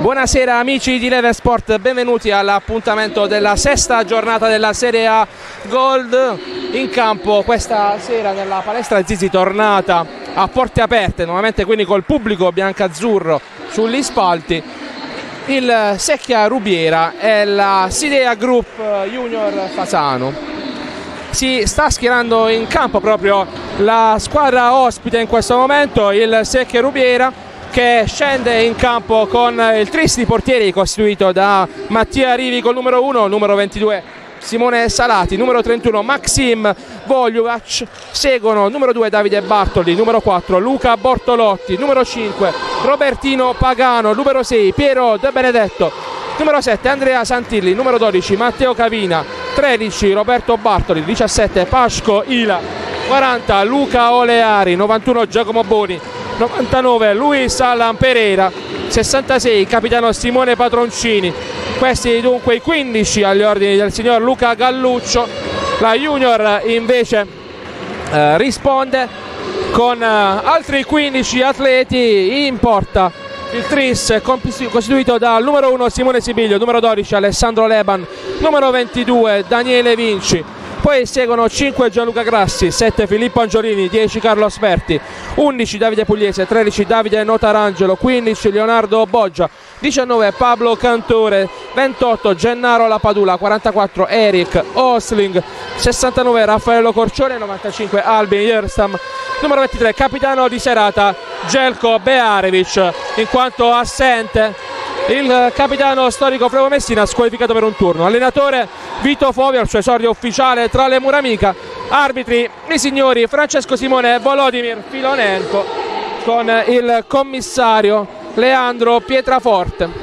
Buonasera amici di Level Sport, benvenuti all'appuntamento della sesta giornata della Serie A Gold. In campo questa sera nella palestra Zizi, tornata a porte aperte, nuovamente quindi col pubblico biancazzurro sugli spalti, il Secchia Rubiera e la Sidea Group Junior Fasano. Si sta schierando in campo proprio la squadra ospite in questo momento, il Secchia Rubiera, che scende in campo con il tris di portieri costituito da Mattia Rivi col numero 1, numero 22 Simone Salati, numero 31 Maxim Voljuvac, seguono numero 2 Davide Bartoli, numero 4 Luca Bortolotti, numero 5 Robertino Pagano, numero 6 Piero De Benedetto, numero 7 Andrea Santilli, numero 12 Matteo Cavina, 13 Roberto Bartoli, 17 Pasco Ila, 40 Luca Oleari, 91 Giacomo Boni, 99 Luis Alan Pereira, 66 capitano Simone Patroncini. Questi dunque i 15 agli ordini del signor Luca Galluccio. La Junior invece risponde con altri 15 atleti in porta. Il tris costituito dal numero 1 Simone Sibiglio, numero 12 Alessandro Leban, numero 22 Daniele Vinci. Poi seguono 5 Gianluca Grassi, 7 Filippo Angiolini, 10 Carlo Asperti, 11 Davide Pugliese, 13 Davide Notarangelo, 15 Leonardo Boggia, 19 Pablo Cantore, 28 Gennaro Lapadula, 44 Eric Osling, 69 Raffaello Corcione, 95 Albin Jerstam, numero 23 capitano di serata Jelko Bearevic, in quanto assente il capitano storico Frevo Messina, squalificato per un turno. Allenatore Vito Fovio, al suo esordio ufficiale tra le mura amica. Arbitri i signori Francesco Simone e Volodymyr Filonenko, con il commissario Leandro Pietraforte.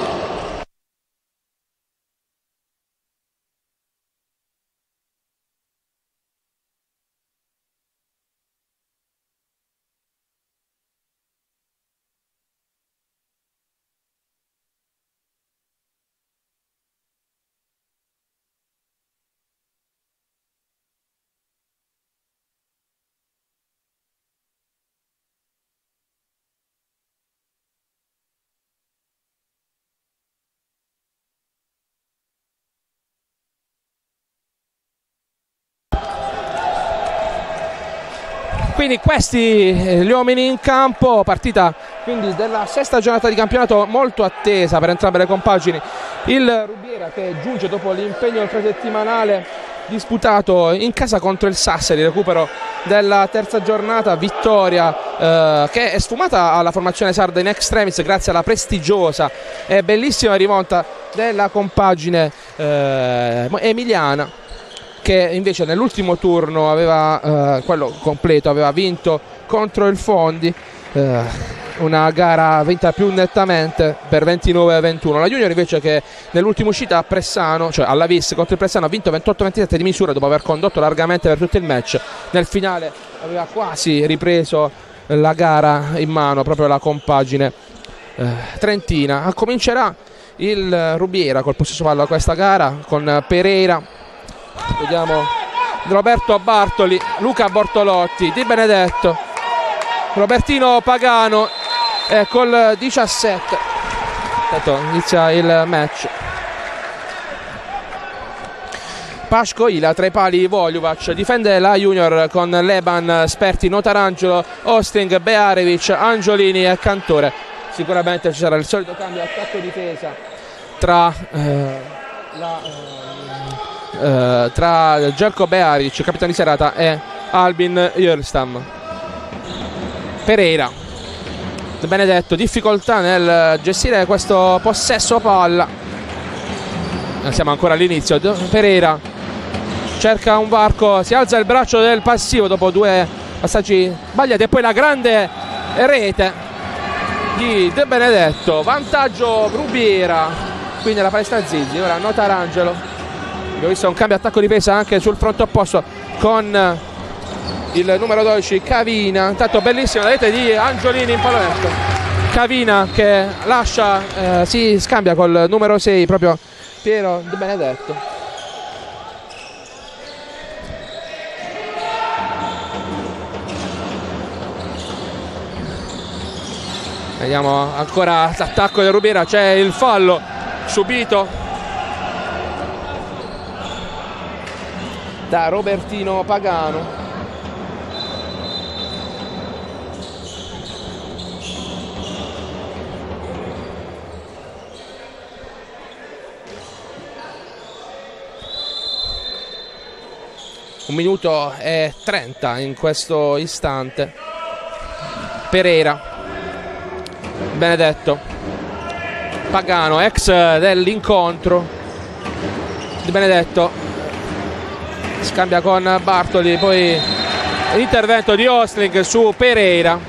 Quindi questi gli uomini in campo, partita quindi della sesta giornata di campionato molto attesa per entrambe le compagini. Il Rubiera che giunge dopo l'impegno infrasettimanale disputato in casa contro il Sassari, recupero della terza giornata, vittoria che è sfumata alla formazione sarda in extremis grazie alla prestigiosa e bellissima rimonta della compagine emiliana, che invece nell'ultimo turno aveva quello completo, aveva vinto contro il Fondi, una gara vinta più nettamente per 29-21. La Junior invece, che nell'ultima uscita a Pressano, cioè alla Vis contro il Pressano, ha vinto 28-27 di misura dopo aver condotto largamente per tutto il match. Nel finale aveva quasi ripreso la gara in mano proprio la compagine trentina. Comincerà il Rubiera col possesso palla questa gara con Pereira, vediamo Roberto Bartoli, Luca Bortolotti, Di Benedetto, Robertino Pagano col 17. Intanto inizia il match. Pasco Ila tra i pali Voljuvac, difende la Junior con Leban, Sperti, Notarangelo, Osting, Bearevic, Angiolini e Cantore. Sicuramente ci sarà il solito cambio attacco-difesa tra Jelko Bearic, capitano di serata, e Albin Jerstam. Pereira, De Benedetto, difficoltà nel gestire questo possesso palla. Siamo ancora all'inizio. Pereira cerca un varco, si alza il braccio del passivo dopo due passaggi sbagliati e poi la grande rete di De Benedetto. Vantaggio Rubiera, quindi la palestra Zizi. Ora Notarangelo, abbiamo visto un cambio attacco-difesa anche sul fronte opposto con il numero 12 Cavina. Intanto bellissima la rete di Angiolini in pallonetto. Cavina che lascia, si scambia col numero 6 proprio Piero De Benedetto. Vediamo ancora l'attacco del Rubiera, c'è il fallo subito da Robertino Pagano. Un minuto e 30 in questo istante. Pereira, Benedetto, Pagano, ex dell'incontro. Di Benedetto scambia con Bartoli, poi l'intervento di Ostling su Pereira.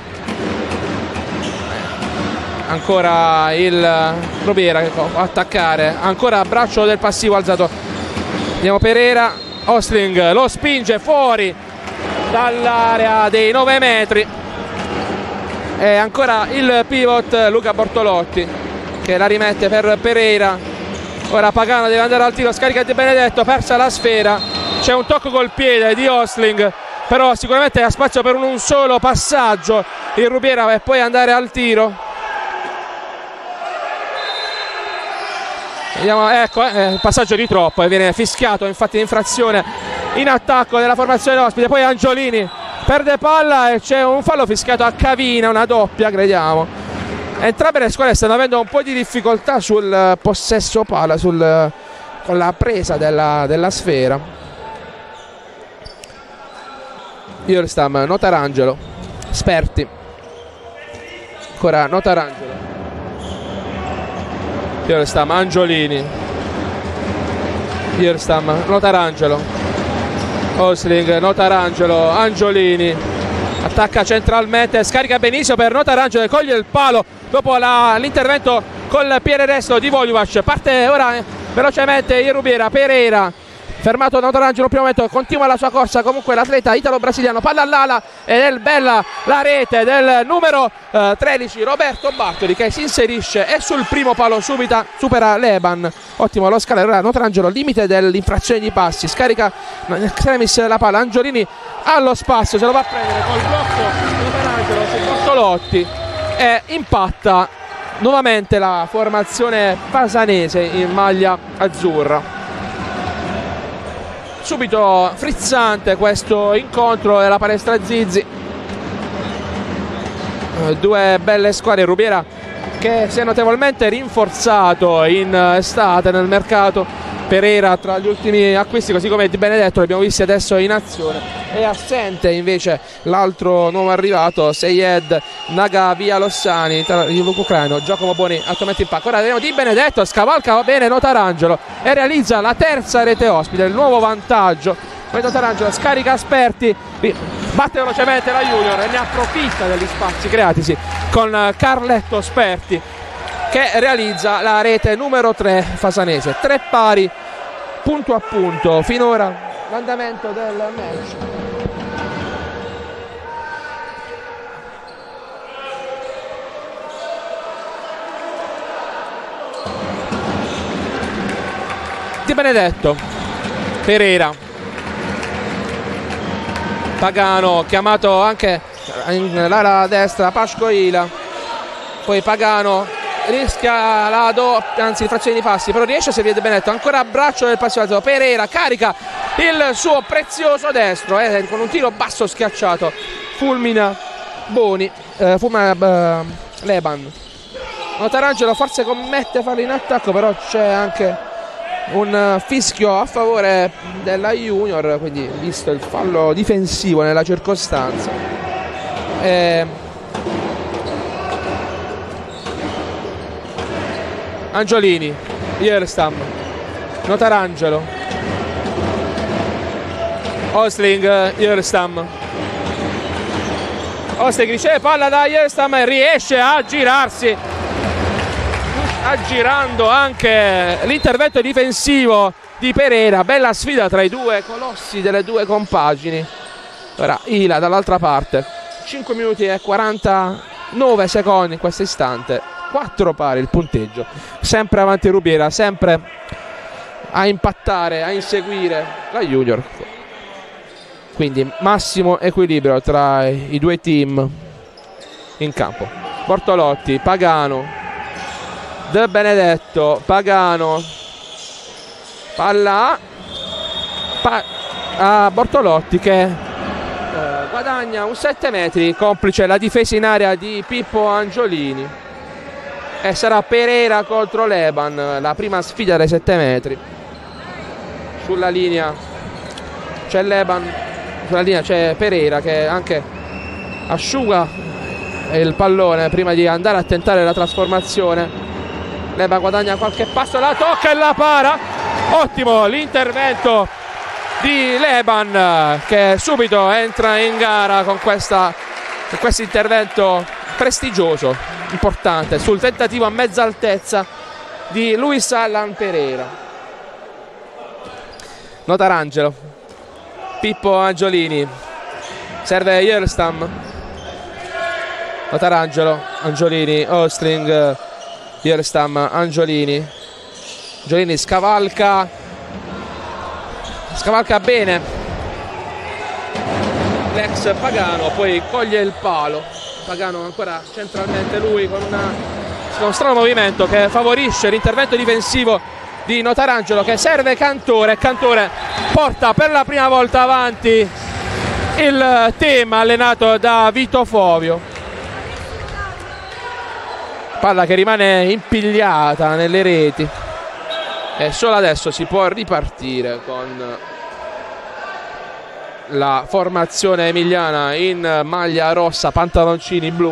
Ancora il Rubiera che può attaccare, ancora braccio del passivo alzato. Vediamo Pereira. Ostling lo spinge fuori dall'area dei 9 metri. E ancora il pivot Luca Bortolotti che la rimette per Pereira. Ora Pagano deve andare al tiro, scarica di Benedetto, persa la sfera. C'è un tocco col piede di Ostling, però sicuramente ha spazio per un solo passaggio il Rubiera per poi andare al tiro. Vediamo, ecco, passaggio di troppo e viene fischiato infatti l'infrazione in attacco della formazione ospite. Poi Angiolini perde palla e c'è un fallo fischiato a Cavina, una doppia crediamo. Entrambe le squadre stanno avendo un po' di difficoltà sul possesso palla, con la presa della sfera. Irstam, Notarangelo, Sperti, ancora Notarangelo, Irstam, Angiolini, Irstam, Notarangelo, Ostling, Notarangelo, Angiolini, attacca centralmente, scarica benissimo per Notarangelo e coglie il palo dopo l'intervento col piede destro di Voljuvac. Parte ora velocemente il Rubiera. Pereira fermato Notarangelo primo momento, continua la sua corsa comunque l'atleta italo-brasiliano, palla all'ala ed è bella la rete del numero 13 Roberto Bartoli che si inserisce e sul primo palo supera Leban. Ottimo lo scalare. Ora Notarangelo limite dell'infrazione di passi, scarica Extremis la palla, Angiolini allo spazio, se lo va a prendere col blocco Notarangelo su Bortolotti e impatta nuovamente la formazione pasanese in maglia azzurra. Subito frizzante questo incontro della palestra Zizi. Due belle squadre. Rubiera che si è notevolmente rinforzato in estate nel mercato. Pereira tra gli ultimi acquisti, così come Di Benedetto, li abbiamo visti adesso in azione. È assente invece l'altro nuovo arrivato, Seyed Nagavialossani, ucraino, Giacomo Boni attualmente in pacco. Ora vediamo Di Benedetto, scavalca va bene Notarangelo e realizza la terza rete ospite, il nuovo vantaggio. Poi Notarangelo scarica Sperti, batte velocemente la Junior e ne approfitta degli spazi creatisi con Carletto Sperti che realizza la rete numero 3 fasanese. 3 pari, punto a punto finora l'andamento del match. Di Benedetto, Pereira, Pagano chiamato anche nell'ala destra, Pascoila, poi Pagano rischia la doppia, anzi l'infrazione di passi, però riesce a servire Di Benedetto, ancora a braccio del passivo alto. Pereira carica il suo prezioso destro con un tiro basso schiacciato, fulmina Boni, Leban. Notarangelo forse commette fallo in attacco, però c'è anche un fischio a favore della Junior, quindi visto il fallo difensivo nella circostanza. Angiolini, Irstam, Notarangelo, Ostling, Irstam. Ostling riceve palla da Irstam e riesce a girarsi, aggirando anche l'intervento difensivo di Pereira. Bella sfida tra i due colossi delle due compagini. Ora Ila dall'altra parte, 5 minuti e 49 secondi in questo istante. 4 pari il punteggio, sempre avanti Rubiera, sempre a impattare, a inseguire la Junior, quindi massimo equilibrio tra i due team in campo. Bortolotti, Pagano, De Benedetto, Pagano, palla a Bortolotti che guadagna un 7 metri, complice la difesa in area di Pippo Angiolini, e sarà Pereira contro Leban, la prima sfida dai 7 metri. Sulla linea c'è Leban, sulla linea c'è Pereira che anche asciuga il pallone prima di andare a tentare la trasformazione. Leban guadagna qualche passo, la tocca e la para. Ottimo l'intervento di Leban, che subito entra in gara con questo intervento prestigioso, importante, sul tentativo a mezza altezza di Luis Allan Pereira. Notarangelo, Pippo Angiolini, serve Yerstam, Notarangelo, Angiolini, Ostring, Yerstam, Angiolini scavalca bene l'ex Pagano, poi coglie il palo. Pagano ancora centralmente lui con uno strano movimento che favorisce l'intervento difensivo di Notarangelo, che serve Cantore. Cantore porta per la prima volta avanti il team allenato da Vito Fovio. Palla che rimane impigliata nelle reti e solo adesso si può ripartire con la formazione emiliana in maglia rossa, pantaloncini blu,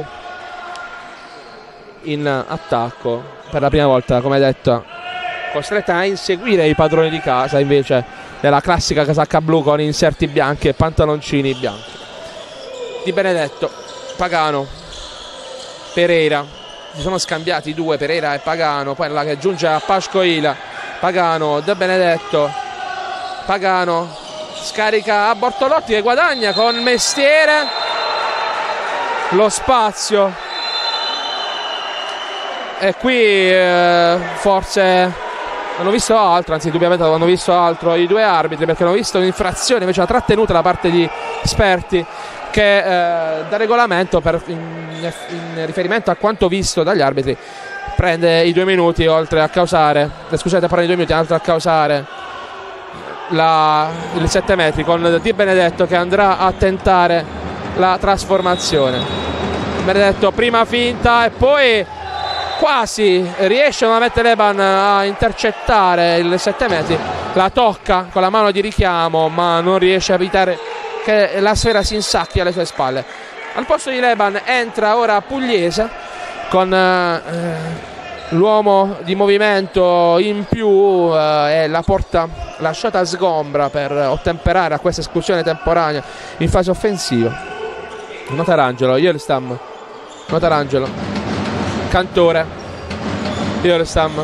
in attacco per la prima volta, come detto, costretta a inseguire i padroni di casa invece della classica casacca blu con inserti bianchi e pantaloncini bianchi. Di Benedetto, Pagano, Pereira, si sono scambiati due, Pereira e Pagano, poi la che giunge a Pascoila, Pagano, De Benedetto, Pagano scarica a Bortolotti che guadagna con mestiere lo spazio, e qui forse hanno visto altro, anzi indubbiamente hanno visto altro i due arbitri, perché hanno visto un'infrazione invece la trattenuta da parte di Sperti, che da regolamento in riferimento a quanto visto dagli arbitri prende i 2 minuti, oltre a causare, scusate, prende i 2 minuti oltre a causare il 7 metri, con Di Benedetto che andrà a tentare la trasformazione. Benedetto prima finta e poi quasi riesce nuovamente Leban a intercettare il 7 metri, la tocca con la mano di richiamo ma non riesce a evitare che la sfera si insacchi alle sue spalle. Al posto di Leban entra ora Pugliese con l'uomo di movimento in più e la porta lasciata sgombra per ottemperare a questa esclusione temporanea in fase offensiva. Notarangelo, Yerstam, Notarangelo, Cantore, Yerstam,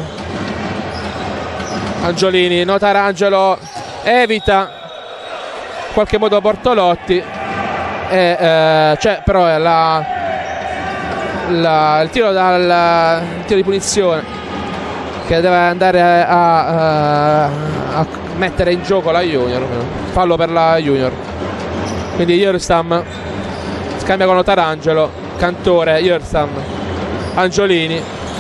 Angiolini, Notarangelo evita in qualche modo Bortolotti e c'è però il tiro di punizione che deve andare a mettere in gioco la Junior, fallo per la Junior, quindi Yerstam scambia con Notarangelo, Cantore, Yerstam, Angiolini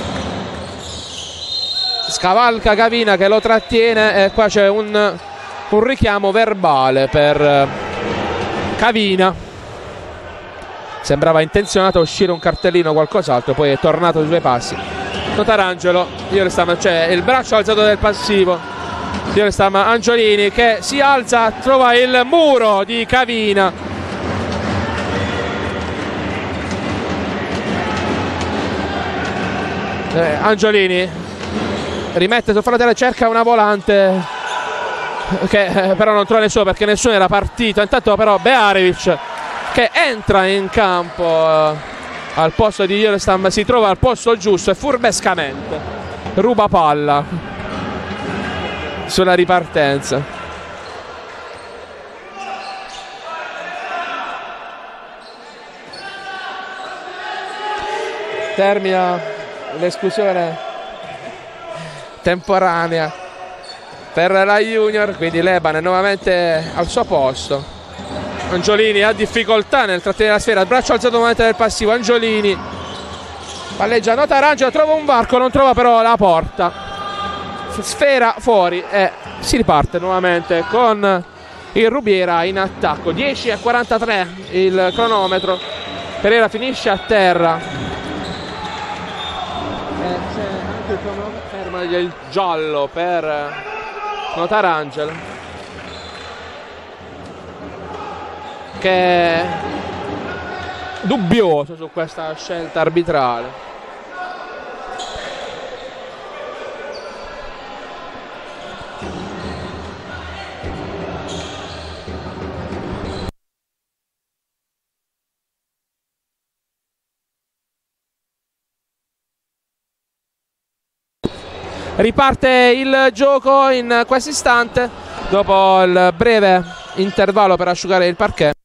scavalca Cavina che lo trattiene e qua c'è un richiamo verbale per Cavina. Sembrava intenzionato a uscire un cartellino o qualcos'altro, poi è tornato sui suoi passi. Notarangelo, c'è il braccio alzato del passivo. Yerstam, Angiolini che si alza, trova il muro di Cavina. Angiolini rimette sul fronte, cerca una volante che però non trova nessuno perché nessuno era partito. Intanto però Bearevic che entra in campo al posto di Yerstam, si trova al posto giusto e furbescamente ruba palla sulla ripartenza. Termina l'esclusione temporanea per la Junior, quindi Leban è nuovamente al suo posto. Angiolini ha difficoltà nel trattenere la sfera, il braccio alzato nuovamente del passivo. Angiolini palleggia Notarangelo, trova un varco, non trova però la porta, sfera fuori e si riparte nuovamente con il Rubiera in attacco. 10:43 il cronometro, Pereira finisce a terra e c'è anche il cronoferma del giallo per Notarangelo, che è dubbioso su questa scelta arbitrale. Riparte il gioco in questo istante dopo il breve intervallo per asciugare il parquet.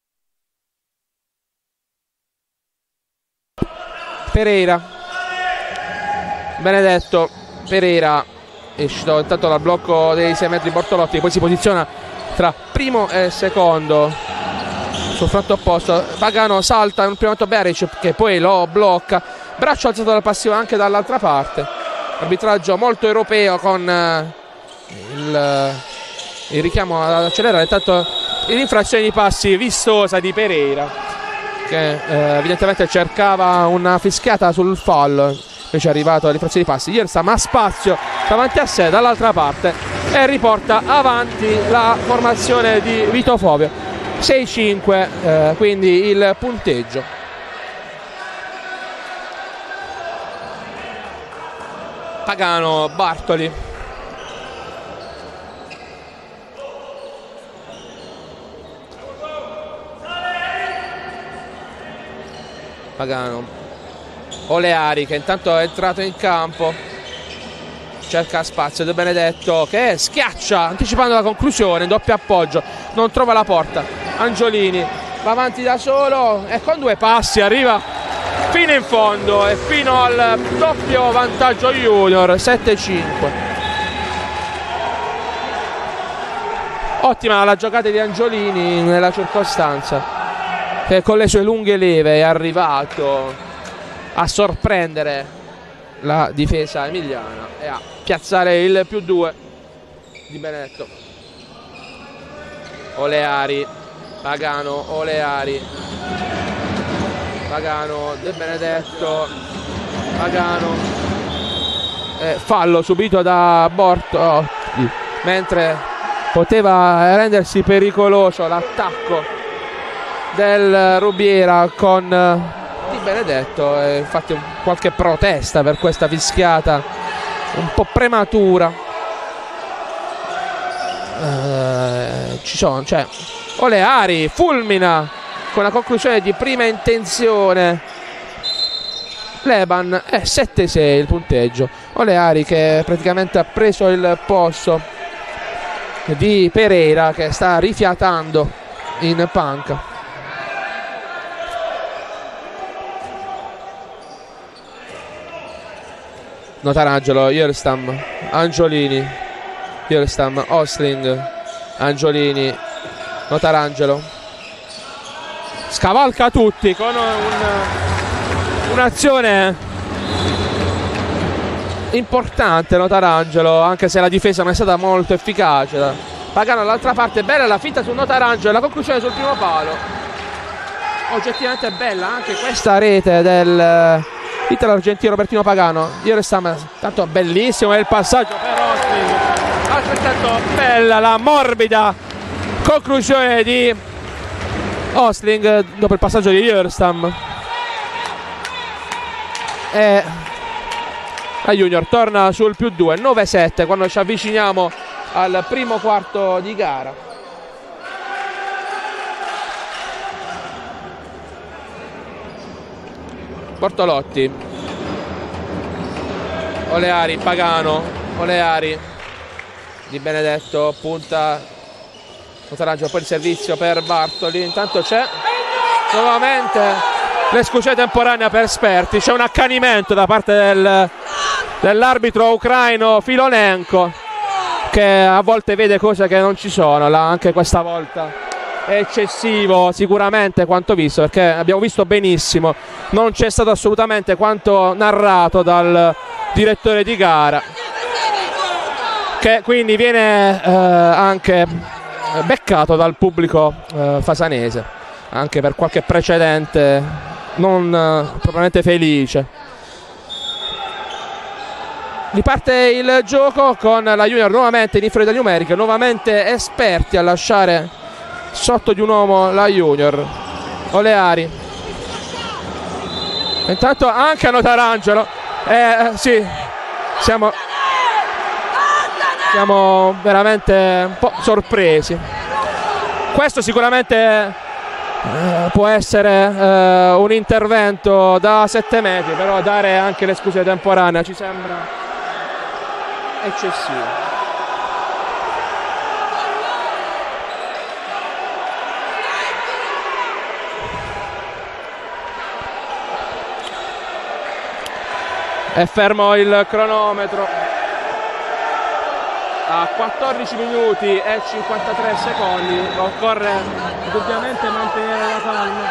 Pereira, Benedetto, Pereira è uscito intanto dal blocco dei 6 metri Bortolotti, poi si posiziona tra primo e secondo sul fronte opposto. Pagano salta in un primo momento Beric che poi lo blocca, braccio alzato dal passivo anche dall'altra parte. Arbitraggio molto europeo con il richiamo ad accelerare. Intanto l'infrazione di passi vistosa di Pereira, che evidentemente cercava una fischiata sul fallo, invece è arrivato all'infrazione di passi. Yerstam ha spazio davanti a sé dall'altra parte e riporta avanti la formazione di Vito Fovio. 6-5 quindi il punteggio. Pagano, Bartoli, Pagano, Oleari che intanto è entrato in campo, cerca spazio, De Benedetto che schiaccia anticipando la conclusione, doppio appoggio, non trova la porta. Angiolini va avanti da solo e con 2 passi arriva fino in fondo e fino al doppio vantaggio junior. 7-5. Ottima la giocata di Angiolini nella circostanza, che con le sue lunghe leve è arrivato a sorprendere la difesa emiliana e a piazzare il +2 di Benedetto. Oleari, Pagano, Oleari, Pagano, De Benedetto, Pagano, fallo subito da Bortolotti, mentre poteva rendersi pericoloso l'attacco del Rubiera con Di Benedetto, infatti qualche protesta per questa fischiata un po' prematura. Ci sono, cioè Oleari fulmina con la conclusione di prima intenzione. Leban è 7-6 il punteggio. Oleari che praticamente ha preso il posto di Pereira, che sta rifiatando in panca. Notarangelo, Yerstam, Angiolini, Yerstam, Osling, Angiolini, Notarangelo scavalca tutti con un'azione importante. Notarangelo, anche se la difesa non è stata molto efficace. Pagano dall'altra parte, bella la finta su Notarangelo, la conclusione sul primo palo. Oggettivamente bella anche questa rete del italo argentino Robertino Pagano. Yerstam, tanto bellissimo è il passaggio per Osling, altrettanto bella la morbida conclusione di Osling dopo il passaggio di Yerstam. E la Junior torna sul +2, 9-7 quando ci avviciniamo al primo quarto di gara. Bortolotti, Oleari, Pagano, Oleari, Di Benedetto punta Notarangelo, poi il servizio per Bartoli. Intanto c'è nuovamente l'esclusione temporanea per Sperti, c'è un accanimento da parte dell'arbitro ucraino Filonenko, che a volte vede cose che non ci sono. Anche questa volta eccessivo sicuramente quanto visto, perché abbiamo visto benissimo, non c'è stato assolutamente quanto narrato dal direttore di gara, che quindi viene anche beccato dal pubblico fasanese, anche per qualche precedente non propriamente felice. Riparte il gioco con la Junior nuovamente in inferiorità numerica, nuovamente esperti a lasciare sotto di un uomo la Junior. Oleari, intanto anche a Notarangelo, sì, siamo veramente un po' sorpresi. Questo sicuramente può essere un intervento da 7 metri, però dare anche l'esclusione temporanea ci sembra eccessivo. È fermo il cronometro a 14 minuti e 53 secondi. Occorre ovviamente mantenere la calma.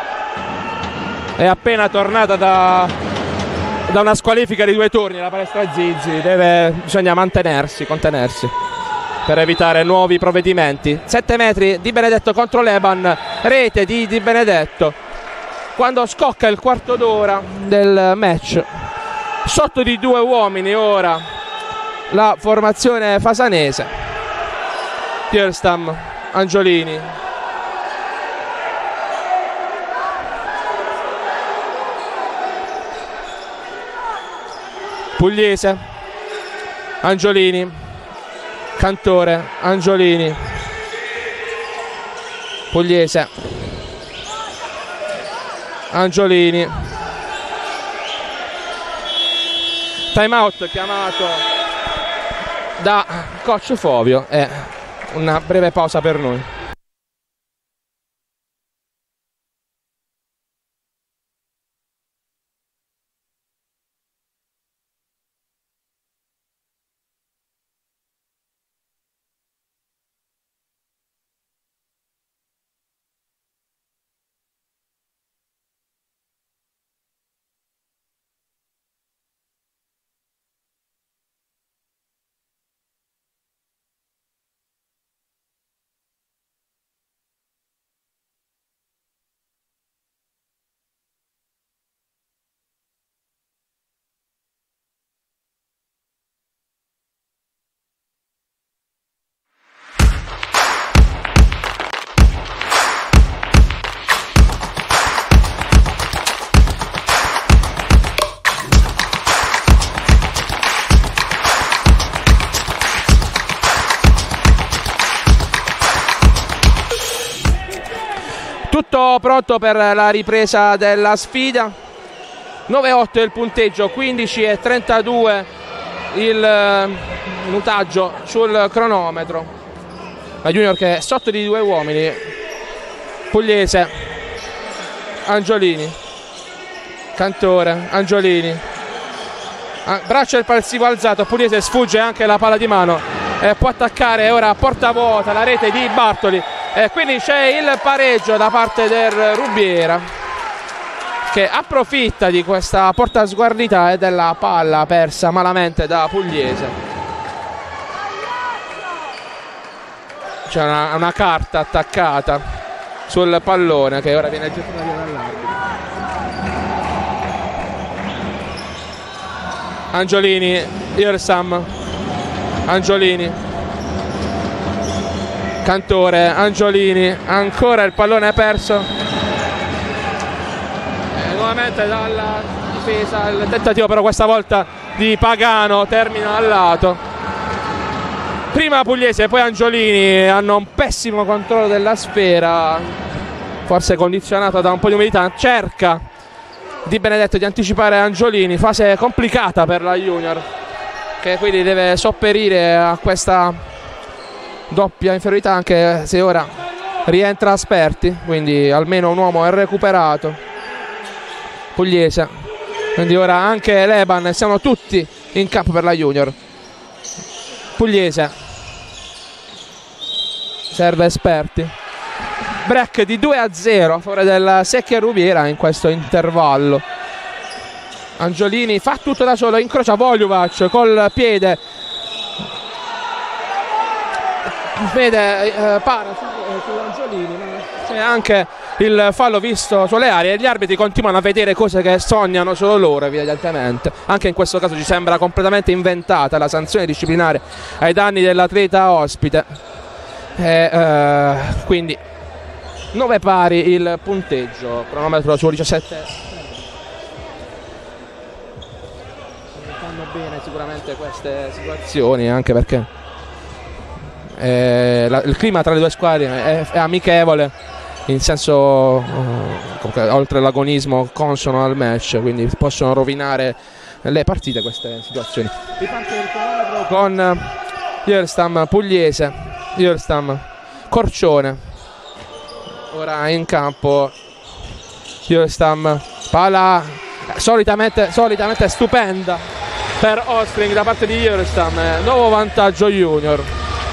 È appena tornata da una squalifica di 2 turni la palestra Zizzi, bisogna contenersi per evitare nuovi provvedimenti. 7 metri Di Benedetto contro Leban, rete di Di Benedetto quando scocca il quarto d'ora del match. Sotto di 2 uomini ora la formazione fasanese. Pierstam, Angiolini, Pugliese, Angiolini, Cantore, Angiolini, Pugliese, Angiolini. Time out chiamato da coach Fovio e una breve pausa per noi. Tutto pronto per la ripresa della sfida. 9-8 il punteggio, 15:32 il minutaggio sul cronometro. La Junior che è sotto di 2 uomini. Pugliese, Angiolini, Cantore, Angiolini, braccio del palsivo alzato, Pugliese sfugge anche la palla di mano, può attaccare ora a porta vuota la rete di Bartoli. Quindi c'è il pareggio da parte del Rubiera, che approfitta di questa porta sguarnita e della palla persa malamente da Pugliese. C'è una carta attaccata sul pallone che ora viene gettata via dall'arbitro. Angiolini, Irsam, Angiolini, Cantore, Angiolini, ancora il pallone perso. Nuovamente dalla difesa il tentativo, però questa volta di Pagano termina al lato. Prima Pugliese e poi Angiolini hanno un pessimo controllo della sfera, forse condizionato da un po' di umidità. Cerca Di Benedetto di anticipare Angiolini, fase complicata per la Junior, che quindi deve sopperire a questa doppia inferiorità, anche se ora rientra Asperti, quindi almeno un uomo è recuperato. Pugliese, quindi ora anche Leban, siamo tutti in campo per la Junior. Pugliese, serve Asperti, break di 2-0 a favore del Secchia Rubiera in questo intervallo. Angiolini fa tutto da solo, incrocia Voljuvac col piede, para su Angiolini, ma c'è anche il fallo visto sulle aree e gli arbitri continuano a vedere cose che sognano solo loro, evidentemente. Anche in questo caso ci sembra completamente inventata la sanzione disciplinare ai danni dell'atleta ospite. Quindi 9 pari il punteggio, cronometro su 17. Fanno bene sicuramente queste situazioni, anche perché il clima tra le due squadre è amichevole, in senso oltre all'agonismo consono al match, quindi possono rovinare le partite queste situazioni. Riparte il cronometro con Gjerstam Pugliese, Gjerstam Corcione, ora in campo Gjerstam, palla solitamente stupenda per Ostring da parte di Gjerstam, nuovo vantaggio Junior.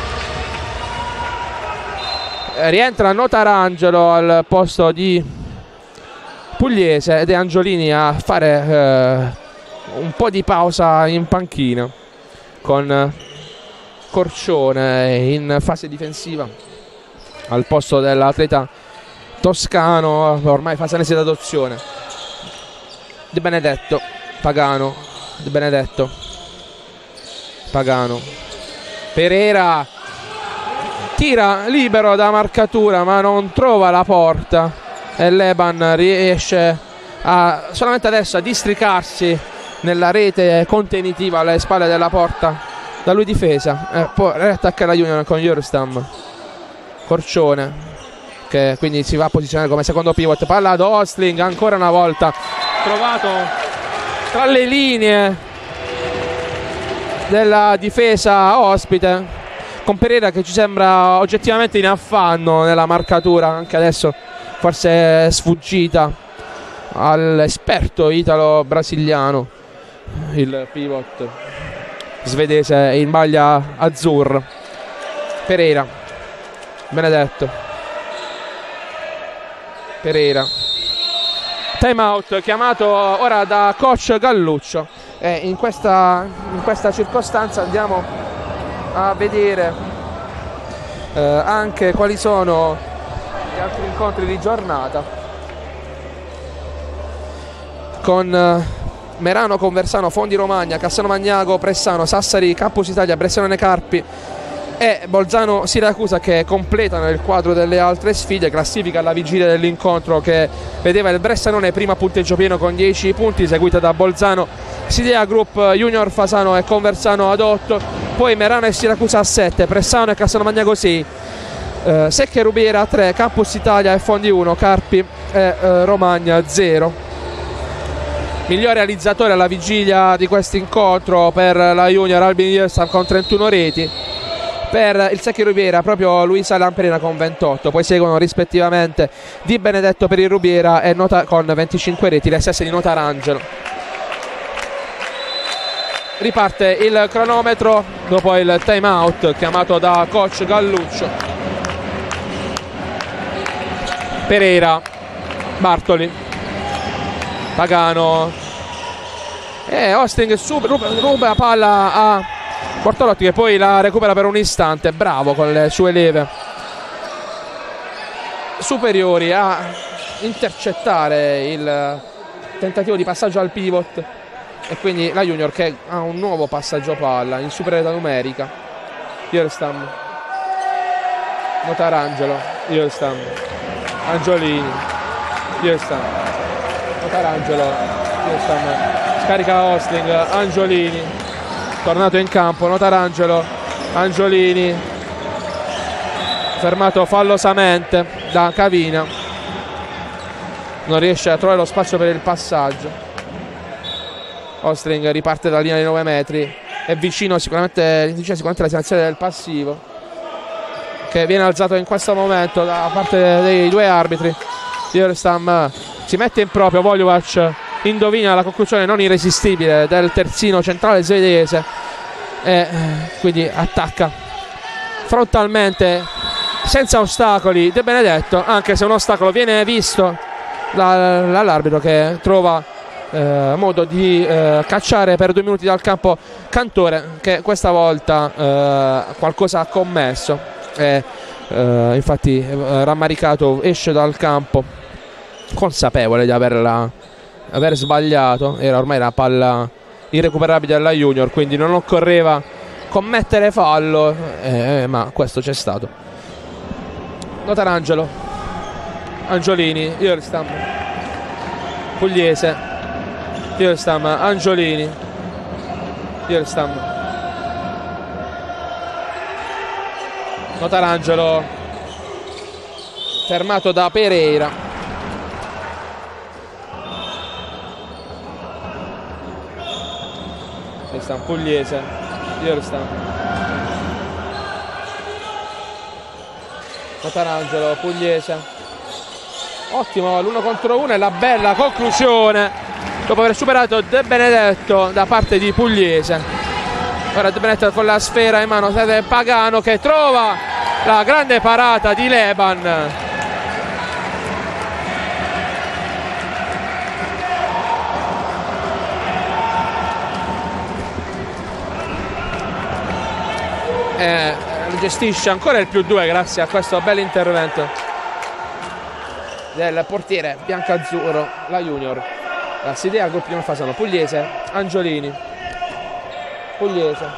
Rientra Notarangelo al posto di Pugliese ed è Angiolini a fare un po' di pausa in panchina con Corcione in fase difensiva al posto dell'atleta toscano, ormai fasanese d'adozione. De Benedetto, Pagano, De Benedetto, Pagano, Pereira tira libero da marcatura ma non trova la porta e Leban riesce solamente adesso a districarsi nella rete contenitiva alle spalle della porta, da lui difesa, poi riattacca la Union con Gjerstam. Corcione che quindi si va a posizionare come secondo pivot, palla ad Ostring, ancora una volta trovato tra le linee della difesa ospite, con Pereira che ci sembra oggettivamente in affanno nella marcatura, anche adesso forse è sfuggita all'esperto italo-brasiliano, il pivot svedese in maglia azzurra. Pereira, Benedetto, Pereira, time out chiamato ora da coach Galluccio, e in questa circostanza andiamo a vedere anche quali sono gli altri incontri di giornata, con Merano, Conversano, Fondi Romagna, Cassano Magnago, Pressano, Sassari, Campus Italia, Bressanone Carpi e Bolzano Siracusa, che completano il quadro delle altre sfide. Classifica alla vigilia dell'incontro che vedeva il Bressanone prima punteggio pieno con 10 punti, seguita da Bolzano Sidea Group, Junior Fasano e Conversano ad 8, poi Merano e Siracusa a 7, Pressano e Cassano Magnago 6, Secchia Rubiera 3, Campus Italia e Fondi 1, Carpi e Romagna 0. Miglior realizzatore alla vigilia di questo incontro per la Junior Albin Gjerstam con 31 reti, per il Secchia Rubiera proprio Luisa Lamperina con 28, poi seguono rispettivamente Di Benedetto per il Rubiera e Nota con 25 reti, le stesse di Notarangelo. Riparte il cronometro dopo il time out chiamato da coach Galluccio. Pereira, Bartoli, Pagano e Ostring ruba palla a Bortolotti, che poi la recupera per un istante, bravo con le sue leve superiori a intercettare il tentativo di passaggio al pivot, e quindi la Junior che ha un nuovo passaggio palla in superiorità numerica. Gjerstam, Notarangelo, Gjerstam, Angiolini, Gjerstam, Notarangelo, Gjerstam, scarica Ostring, Angiolini, tornato in campo Notarangelo, Angiolini, fermato fallosamente da Cavina, non riesce a trovare lo spazio per il passaggio. Ostring riparte dalla linea dei 9 metri, è vicino sicuramente alla sanzione del passivo, che viene alzato in questo momento da parte dei due arbitri. Gjerstam si mette in proprio, Voljuvac indovina la conclusione non irresistibile del terzino centrale svedese e quindi attacca frontalmente senza ostacoli De Benedetto, anche se un ostacolo viene visto dall'arbitro che trova modo di cacciare per 2 minuti dal campo Cantore, che questa volta qualcosa ha commesso e infatti rammaricato esce dal campo consapevole di aver sbagliato. Ormai la palla irrecuperabile alla Junior, quindi non occorreva commettere fallo, ma questo c'è stato. Notarangelo, Angiolini, Irstam, Pugliese, Irstam, Angiolini, Irstam, Notarangelo fermato da Pereira. Irstam, Pugliese, Irstam, Notarangelo, Pugliese. Ottimo l'1 contro 1 e la bella conclusione dopo aver superato De Benedetto da parte di Pugliese. Ora De Benedetto con la sfera in mano, serve Pagano che trova la grande parata di Leban. Gestisce ancora il +2 grazie a questo bel intervento del portiere biancazzurro, la Junior. La si idea al gruppo di Fasano. Pugliese, Angiolini, Pugliese,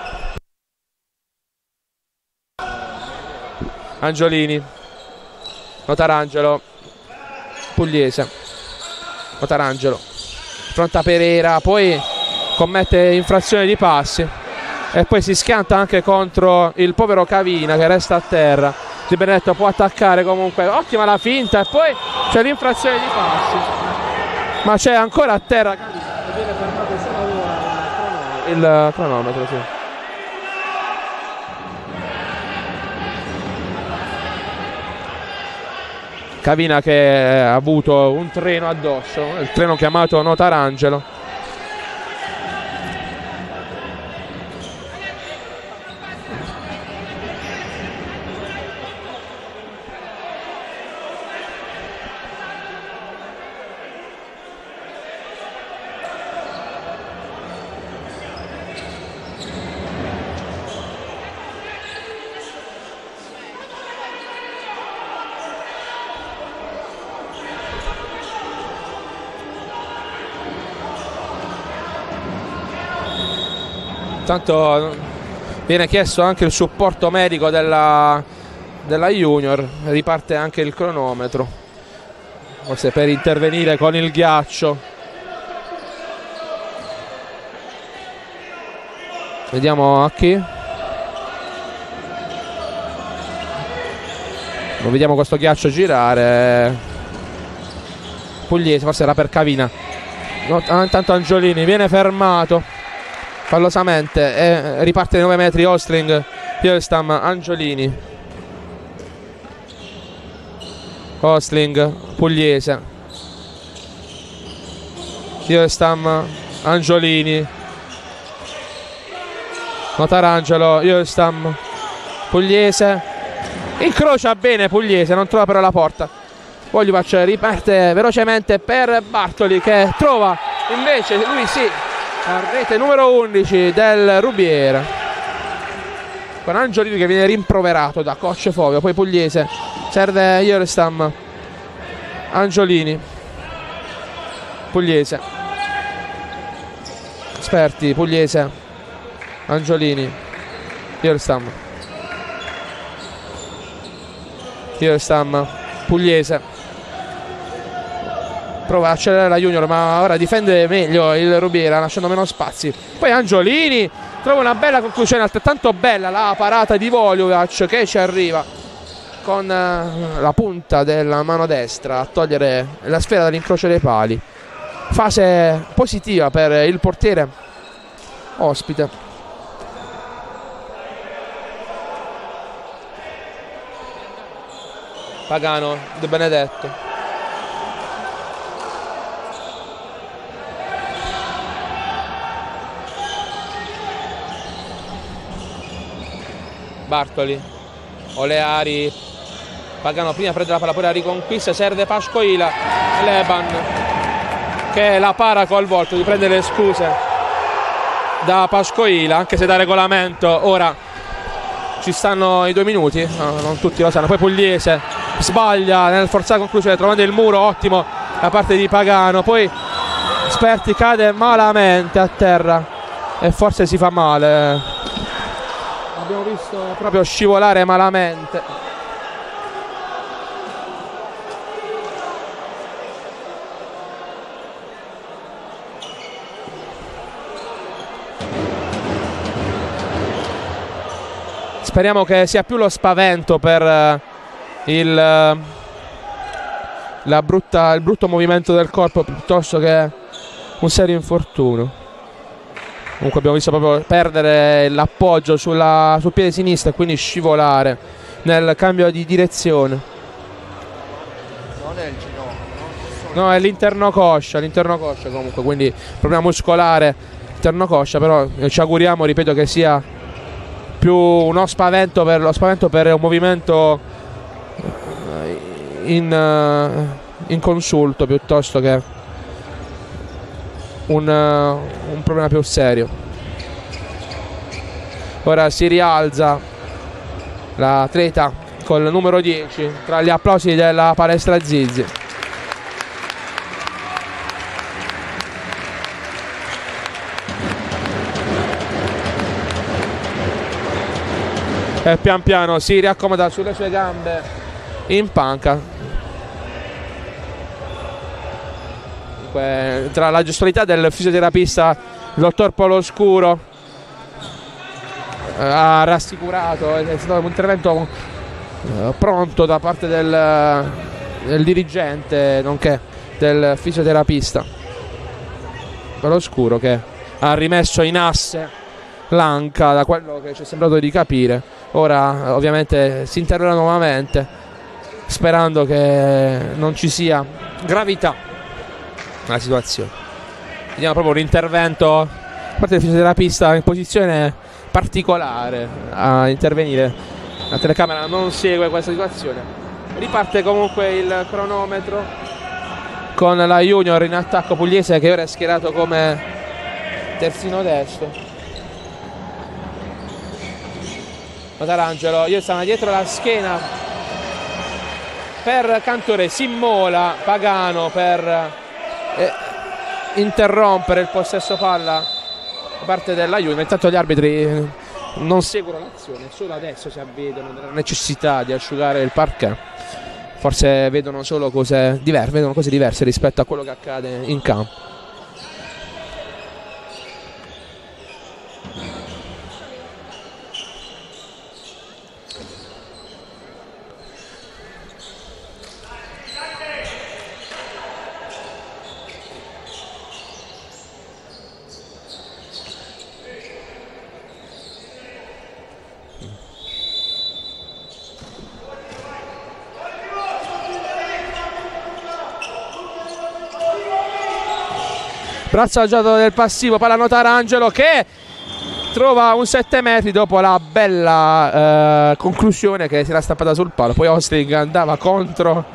Angiolini, Notarangelo, Pugliese, Notarangelo, pronta Pereira, poi commette infrazione di passi e poi si schianta anche contro il povero Cavina che resta a terra. Di Benedetto può attaccare comunque, ottima la finta e poi c'è l'infrazione di passi, ma c'è ancora a terra Cavina che viene fermato solo il cronometro, sì. Cavina che ha avuto un treno addosso, il treno chiamato Notarangelo. Tanto viene chiesto anche il supporto medico della Junior, riparte anche il cronometro, forse per intervenire con il ghiaccio. Vediamo a chi. Lo vediamo questo ghiaccio girare. Pugliese, forse era per Cavina. No, intanto Angiolini viene fermato fallosamente e riparte di 9 metri Ostling, Irstam, Angiolini, Ostling, Pugliese, Irstam, Angiolini, Notarangelo, Irstam, Pugliese, incrocia bene Pugliese, non trova però la porta. Voglivac riparte velocemente per Bartoli che trova invece lui sì la rete numero 11 del Rubiera, con Angiolini che viene rimproverato da coach Fovio. Poi Pugliese, serve Irstam, Angiolini, Pugliese, Sperti, Pugliese, Angiolini, Irstam, Pugliese. Prova a accelerare la Junior, ma ora difende meglio il Rubiera lasciando meno spazi. Poi Angiolini trova una bella conclusione, altrettanto bella la parata di Voljovac che ci arriva con la punta della mano destra a togliere la sfera dall'incrocio dei pali. Fase positiva per il portiere ospite. Pagano, De Benedetto, Bartoli, Oleari, Pagano prima prende la palla, poi la riconquista, serve Pascoila, Leban che la para col volto, di prendere le scuse da Pascoila, anche se da regolamento ora ci stanno i 2 minuti, no, non tutti lo sanno. Poi Pugliese sbaglia nel forzare conclusione trovando il muro, ottimo da parte di Pagano, poi Sperti cade malamente a terra e forse si fa male, abbiamo visto proprio scivolare malamente. Speriamo che sia più lo spavento per il brutto movimento del corpo piuttosto che un serio infortunio. Comunque abbiamo visto proprio perdere l'appoggio sul piede sinistro e quindi scivolare nel cambio di direzione. Non è il ginocchio, no? È l'interno coscia comunque, quindi problema muscolare interno coscia, però ci auguriamo, ripeto, che sia più uno spavento per un movimento inconsulto piuttosto che un problema più serio. Ora si rialza l'atleta col numero 10 tra gli applausi della palestra Zizi. E pian piano si riaccomoda sulle sue gambe in panca. Tra la gestualità del fisioterapista, il dottor Poloscuro ha rassicurato, è stato un intervento pronto da parte del dirigente nonché del fisioterapista Poloscuro, che ha rimesso in asse l'anca, da quello che ci è sembrato di capire. Ora ovviamente si interroga nuovamente sperando che non ci sia gravità nella situazione. Vediamo proprio un intervento da parte del fisioterapista in posizione particolare a intervenire. La telecamera non segue questa situazione. Riparte comunque il cronometro con la Junior in attacco Pugliese, che ora è schierato come terzino destro. Notarangelo, io stavo dietro la schiena per Cantore, si immola Pagano per interrompere il possesso palla da parte della Juve. Intanto gli arbitri non seguono l'azione, solo adesso si avvedono della necessità di asciugare il parquet. Forse vedono solo cose diverse rispetto a quello che accade in campo. Braccio al gioco del passivo, palla Notarangelo che trova un 7 metri dopo la bella conclusione che si era stampata sul palo. Poi Ostring andava contro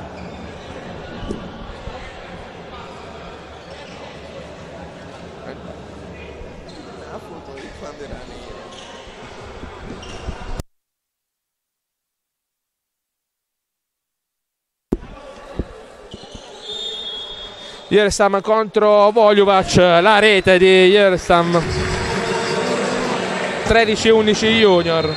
Jerstam contro Voljuvac, la rete di Jerstam. 13-11 Junior.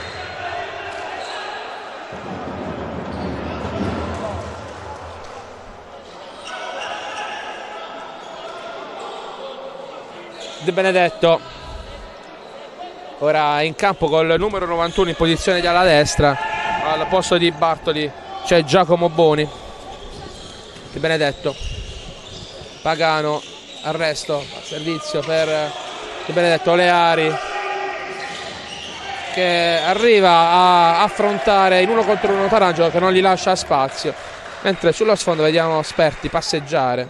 De Benedetto ora in campo col numero 91 in posizione di ala destra. Al posto di Bartoli c'è Giacomo Boni. De Benedetto, Pagano, arresto, servizio per De Benedetto. Leari che arriva a affrontare in uno contro uno Notarangelo, che non gli lascia spazio, mentre sullo sfondo vediamo Sperti passeggiare,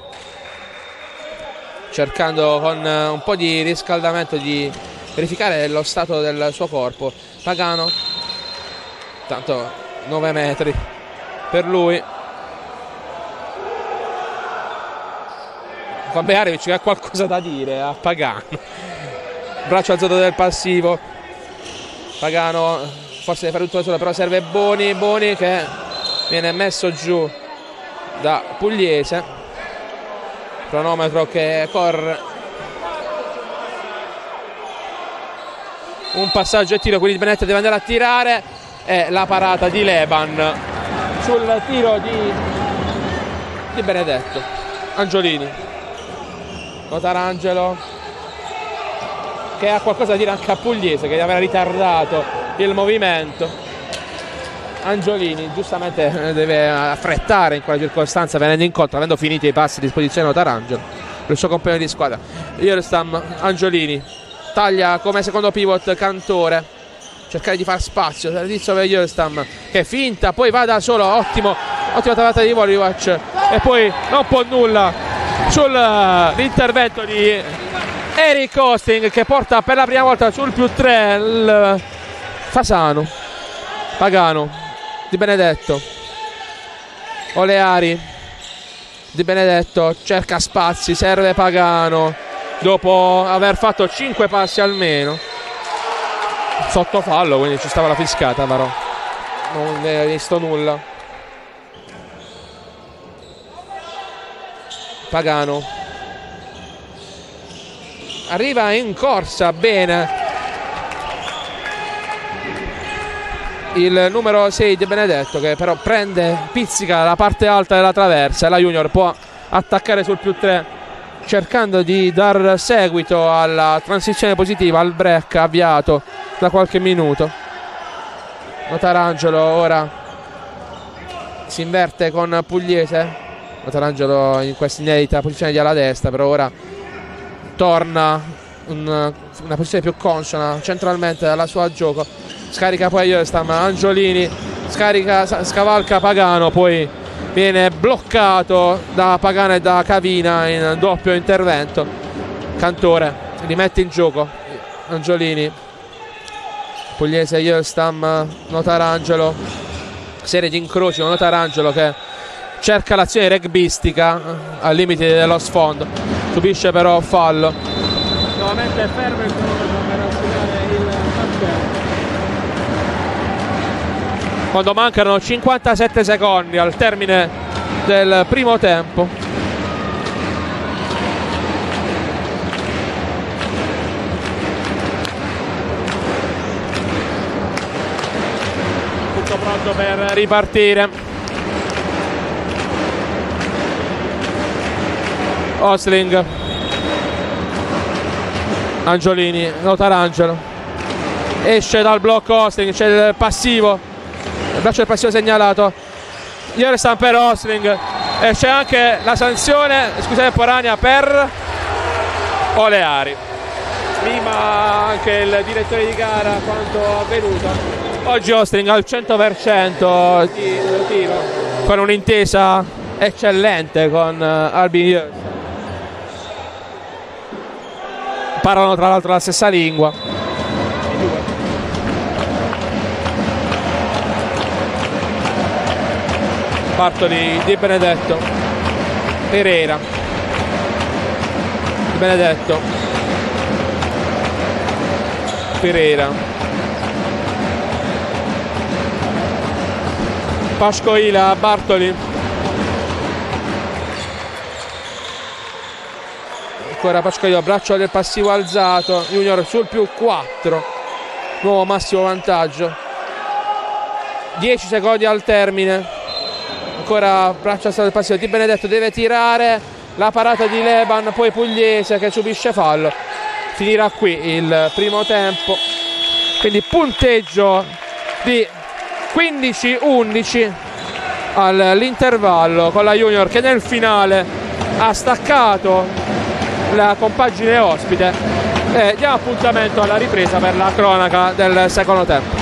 cercando con un po' di riscaldamento di verificare lo stato del suo corpo. Pagano tanto 9 metri per lui. Van Beharevic che ha qualcosa da dire a Pagano. Braccio alzato del passivo. Pagano forse deve fare tutto da solo, però serve Boni che viene messo giù da Pugliese. Cronometro che corre. Un passaggio e tiro, quindi Benetti deve andare a tirare, e la parata di Leban sul tiro di Benedetto. Angiolini, Notarangelo che ha qualcosa da dire anche a Pugliese, che deve aver ritardato il movimento. Angiolini giustamente deve affrettare in quella circostanza, venendo incontro, avendo finito i passi a disposizione Notarangelo, il suo compagno di squadra. Ielstam, Angiolini taglia come secondo pivot Cantore, cercare di far spazio, servizio per Ielstam che finta, poi va da solo, ottima trattata di Volivac, e poi non può nulla sull'intervento di Eric Hosting, che porta per la prima volta sul +3 il Fasano. Pagano, Di Benedetto, Oleari, Di Benedetto cerca spazi, serve Pagano dopo aver fatto 5 passi almeno, sotto fallo, quindi ci stava la fiscata, però non ne ha visto nulla. Pagano arriva in corsa bene il numero 6 Di Benedetto, che però pizzica la parte alta della traversa, e la Junior può attaccare sul +3 cercando di dar seguito alla transizione positiva, al break avviato da qualche minuto. Notarangelo ora si inverte con Pugliese. Notarangelo in questa inedita posizione di ala destra, però ora torna una posizione più consona centralmente alla sua gioco. Scarica poi Ielstam, Angiolini scavalca Pagano, poi viene bloccato da Pagano e da Cavina in doppio intervento. Cantore rimette in gioco Angiolini, Pugliese, Ielstam, Notarangelo, serie di incroci con Notarangelo che cerca l'azione rugbistica al limite dello sfondo, subisce però fallo. Nuovamente fermo il cronometro per affidare il martello quando mancano 57 secondi al termine del primo tempo. Tutto pronto per ripartire. Osling, Angiolini, Notarangelo, esce dal blocco Osling, c'è il passivo, il braccio del passivo segnalato. Ielstam per Osling, e c'è anche la sanzione estemporanea per Oleari. Stima anche il direttore di gara quanto avvenuto. Oggi Osling al 100% di tiro, con un'intesa eccellente con Albin Ielstam. Parlano tra l'altro la stessa lingua. Bartoli, Di Benedetto, Pereira, Di Benedetto, Pereira, Pascoila, Bartoli, ancora Pascoila, braccio del passivo alzato, Junior sul +4, nuovo massimo vantaggio, 10 secondi al termine. Ancora braccio alzato del passivo, Di Benedetto deve tirare, la parata di Leban, poi Pugliese che subisce fallo. Finirà qui il primo tempo, quindi punteggio di 15-11 all'intervallo, con la Junior che nel finale ha staccato la compagine ospite, e diamo appuntamento alla ripresa per la cronaca del secondo tempo.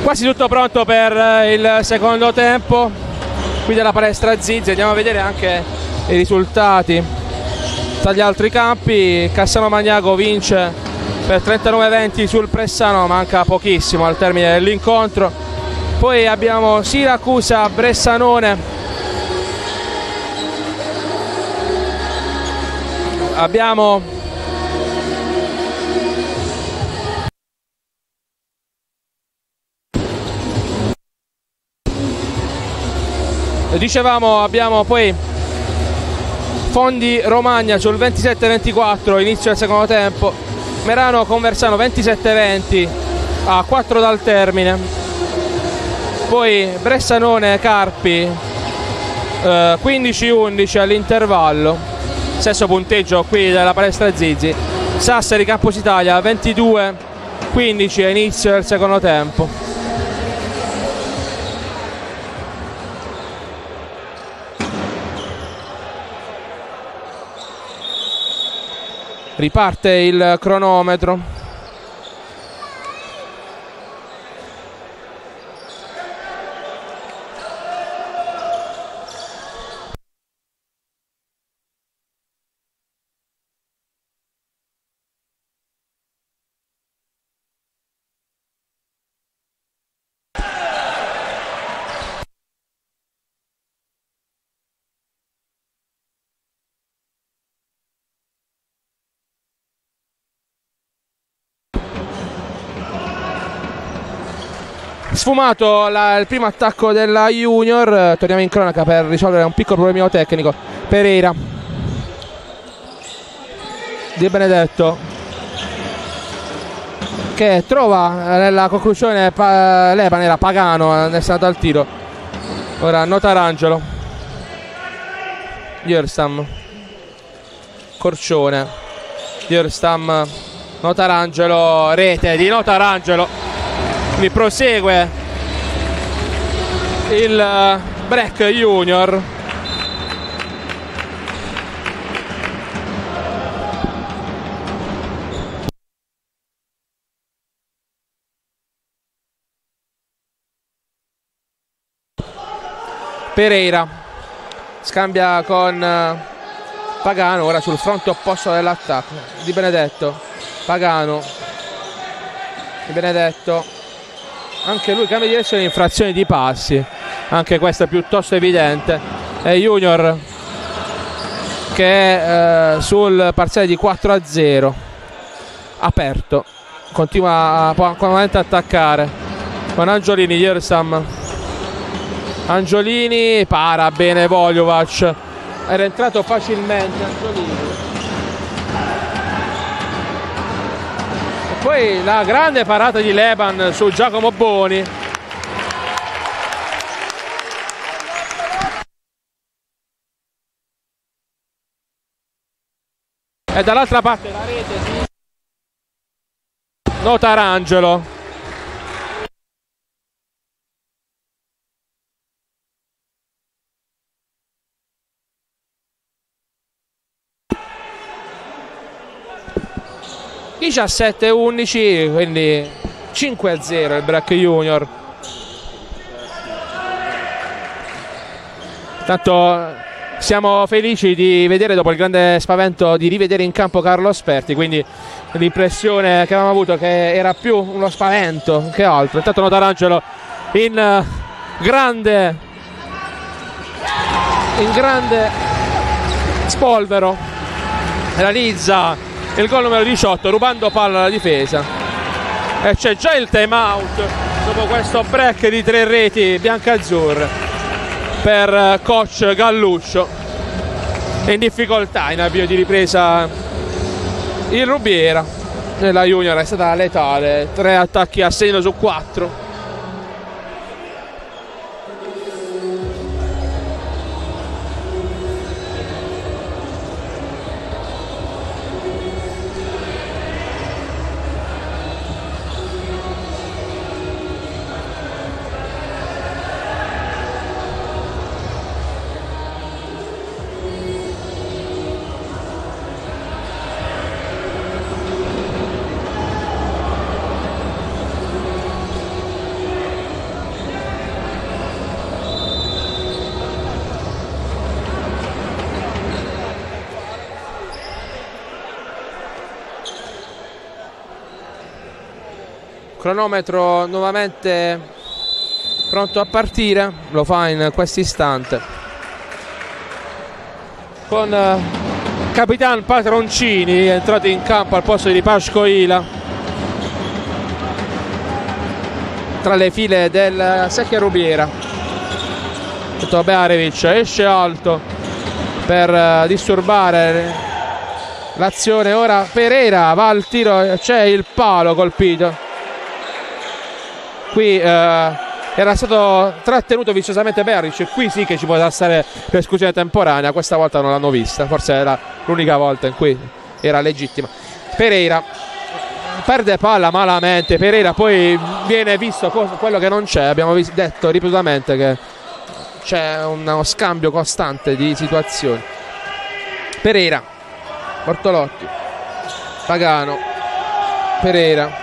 Quasi tutto pronto per il secondo tempo qui della palestra Zizzi. Andiamo a vedere anche i risultati dagli altri campi. Cassano Magnago vince per 39-20 sul Pressano, manca pochissimo al termine dell'incontro. Poi abbiamo Siracusa Bressanone, abbiamo abbiamo poi Fondi Romagna sul 27-24, inizio del secondo tempo. Merano Conversano 27-20 a 4 dal termine. Poi Bressanone Carpi 15-11 all'intervallo, stesso punteggio qui della palestra Zizzi. Sassari Campus Italia 22-15 a inizio del secondo tempo. Riparte il cronometro. Sfumato il primo attacco della Junior, torniamo in cronaca per risolvere un piccolo problemino tecnico. Pereira, Di Benedetto che trova nella conclusione Leban, era Pagano nel stato al tiro. Ora Notarangelo, Jerstam, Corcione, Jerstam, Notarangelo, rete di Notarangelo. Quindi prosegue il break Junior. Pereira scambia con Pagano, ora sul fronte opposto dell'attacco. Di Benedetto, Pagano, Di Benedetto, anche lui cambia direzione, infrazione di passi, anche questa è piuttosto evidente. È Junior che è sul parziale di 4-0, aperto, continua a attaccare con Angiolini. Jersam, Angiolini para bene Voljovac, era entrato facilmente Angiolini. Poi la grande parata di Leban su Giacomo Boni. E dall'altra parte la rete di Notarangelo. - 17-11, quindi 5-0 il break Junior. Tanto siamo felici di vedere, dopo il grande spavento, di rivedere in campo Carlo Sperti, quindi l'impressione che avevamo avuto che era più uno spavento che altro. Intanto Notarangelo in grande spolvero realizza il gol numero 18 rubando palla alla difesa, e c'è già il time out dopo questo break di 3 reti biancazzurre per coach Galluscio. È in difficoltà in avvio di ripresa il Rubiera, e la Junior è stata letale, 3 attacchi a segno su 4. Cronometro nuovamente pronto a partire, lo fa in questo istante con Capitan Patroncini entrato in campo al posto di Pasco Ila. Tra le file del Secchia Rubiera Bearevic esce alto per disturbare l'azione. Ora Pereira va al tiro, c'è il palo colpito. Qui era stato trattenuto viciosamente Bearic, qui sì che ci poteva stare l'esclusione temporanea, questa volta non l'hanno vista, forse era l'unica volta in cui era legittima. Pereira perde palla malamente, Pereira poi viene visto quello che non c'è, abbiamo detto ripetutamente che c'è uno scambio costante di situazioni. Pereira, Bortolotti, Pagano, Pereira,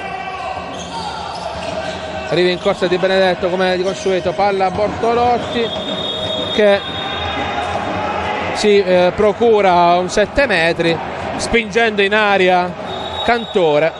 arriva in corsa Di Benedetto come di consueto, palla a Bortolotti che si procura un 7 metri spingendo in aria Cantore.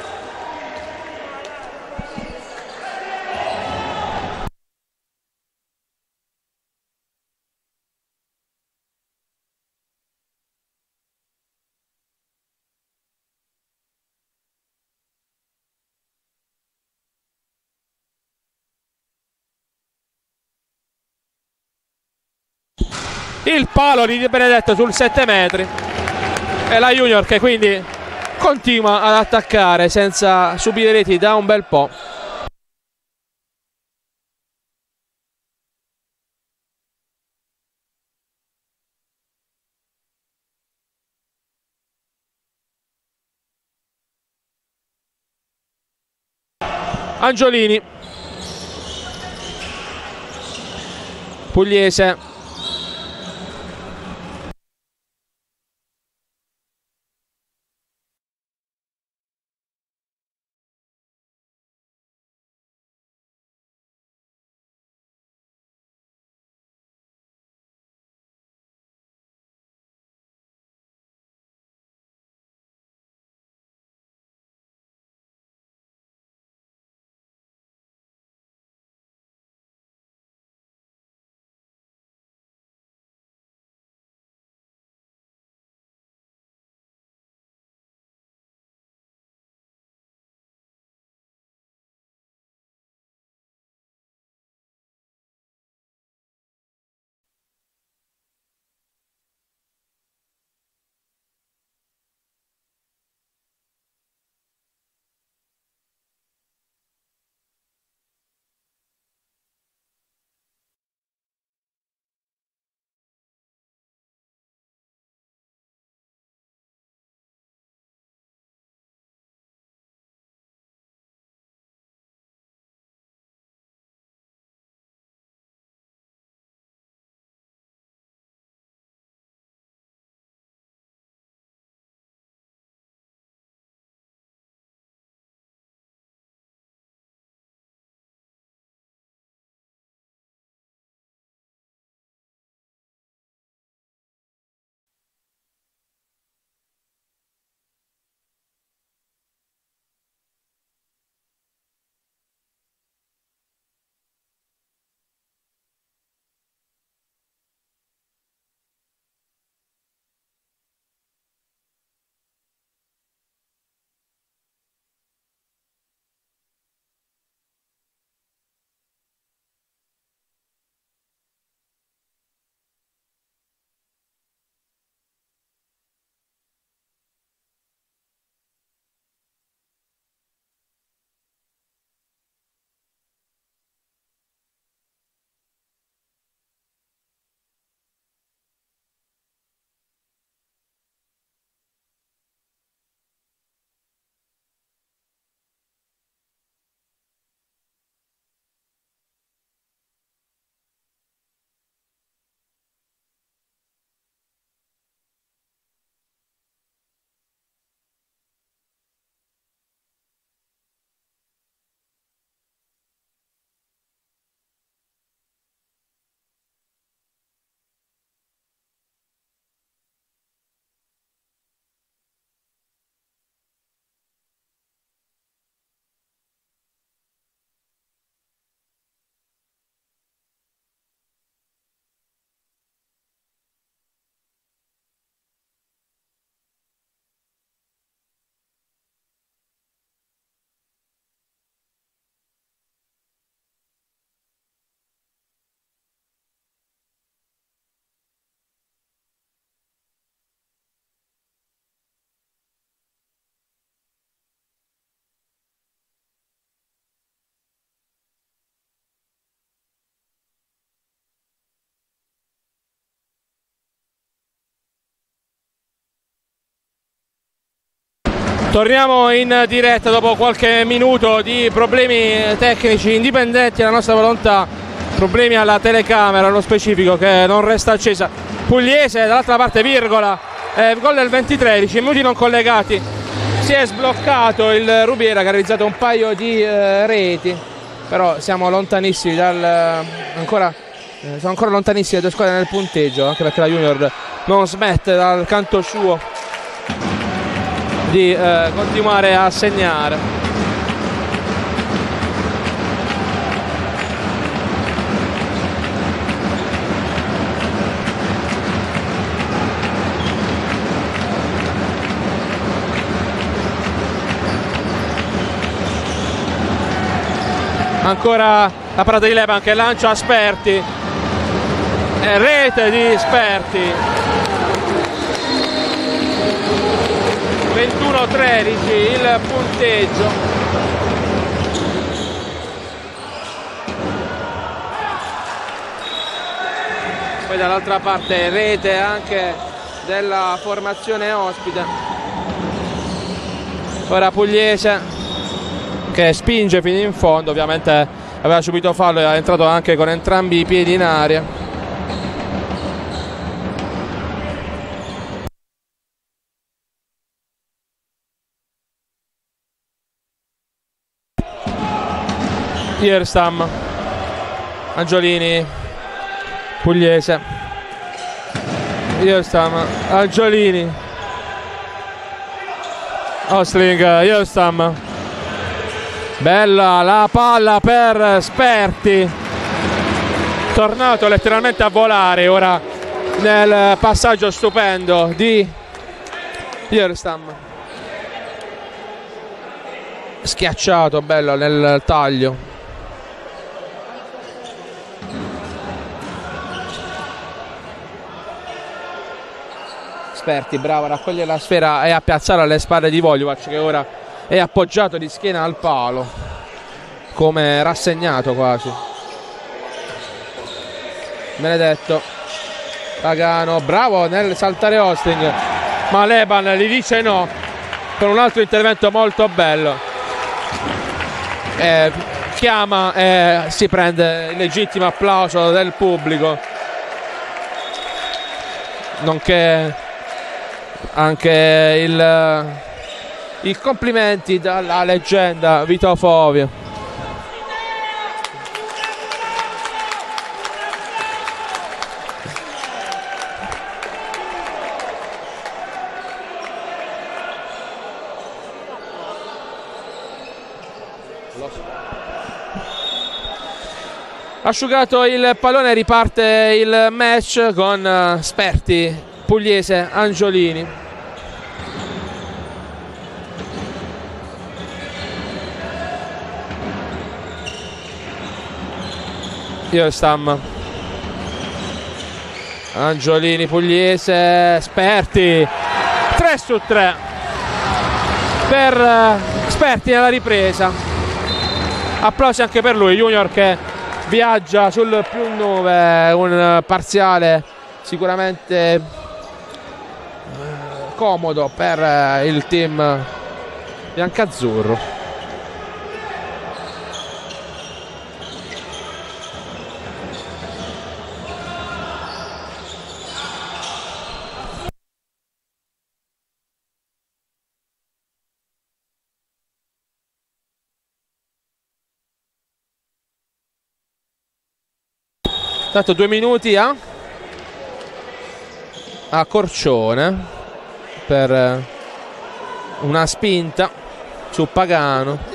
Il palo di Di Benedetto sul 7 metri e la Junior che quindi continua ad attaccare senza subire reti da un bel po'. Angiolini, Pugliese, Torniamo in diretta dopo qualche minuto di problemi tecnici indipendenti dalla nostra volontà, problemi alla telecamera nello specifico che non resta accesa. Pugliese dall'altra parte, virgola, gol del 23, minuti non collegati, si è sbloccato il Rubiera che ha realizzato un paio di reti, però siamo lontanissimi sono ancora lontanissime le due squadre nel punteggio, anche perché la Junior non smette dal canto suo di continuare a segnare. Ancora la parata di Leban che lancia a Sperti, rete di Sperti, 21-13 il punteggio. Poi dall'altra parte rete anche della formazione ospite. Ora Pugliese che spinge fino in fondo, ovviamente aveva subito fallo e è entrato anche con entrambi i piedi in aria. Ierstam, Angiolini, Pugliese, Ierstam, Angiolini, Osling, Ierstam. Bella la palla per Sperti, tornato letteralmente a volare ora nel passaggio stupendo di Ierstam, schiacciato, bello nel taglio. Sperti bravo a raccogliere la sfera e a piazzarla alle spalle di Voljovac, che ora è appoggiato di schiena al palo, come rassegnato quasi. Benedetto, Pagano, bravo nel saltare Osling, ma Leban gli dice no, con un altro intervento molto bello. Chiama e si prende il legittimo applauso del pubblico, nonché anche i complimenti dalla leggenda Vito Fovio. Asciugato il pallone, riparte il match con Sperti, Pugliese, Angiolini. Ierstam, Angiolini, Pugliese, Sperti, 3-3 per Sperti nella ripresa. Applausi anche per lui, Junior che viaggia sul +9, un parziale sicuramente comodo per il team biancazzurro. Tanto 2 minuti a Corcione per una spinta su Pagano.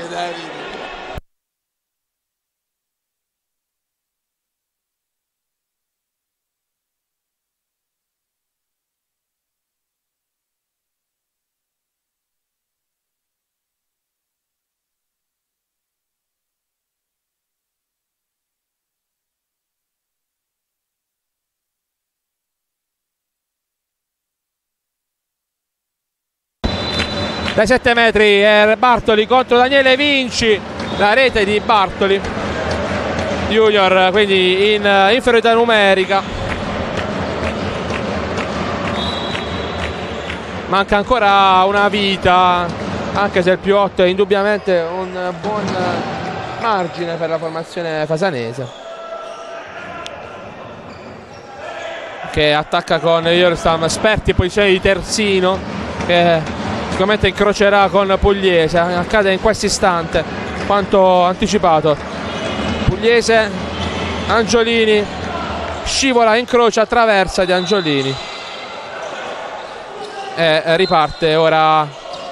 Dai 7 metri Bartoli contro Daniele Vinci, la rete di Bartoli. Junior quindi in inferiorità numerica. manca ancora una vita, anche se il più 8 è indubbiamente un buon margine per la formazione fasanese, che attacca con Jörstam, Sperti in posizione di terzino, che sicuramente incrocerà con Pugliese. Accade in questo istante quanto anticipato. Pugliese, Angiolini, scivola, incrocia, traversa di Angiolini e riparte ora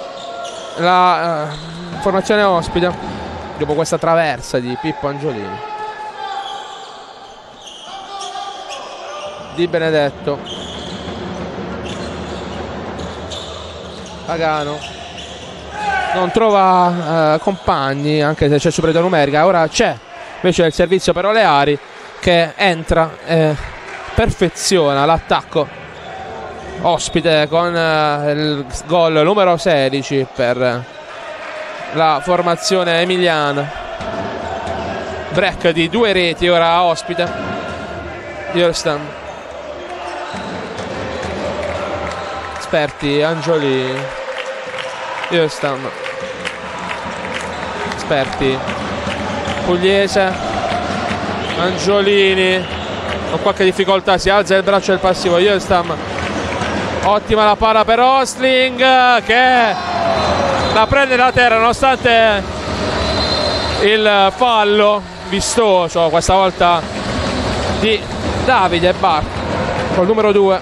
la formazione ospite dopo questa traversa di Pippo Angiolini. Di Benedetto, Pagano non trova compagni, anche se c'è superiorità numerica. Ora c'è invece il servizio per Oleari, che entra e perfeziona l'attacco ospite con il gol numero 16 per la formazione emiliana. Break di 2 reti ora ospite. Jörstam, Sperti, Angiolini, Jörstam, Sperti, Pugliese, Angiolini con qualche difficoltà si alza il braccio del passivo. Jörstam, ottima la palla per Ostling, che la prende da terra nonostante il fallo vistoso questa volta di Davide Bartoli col numero 2,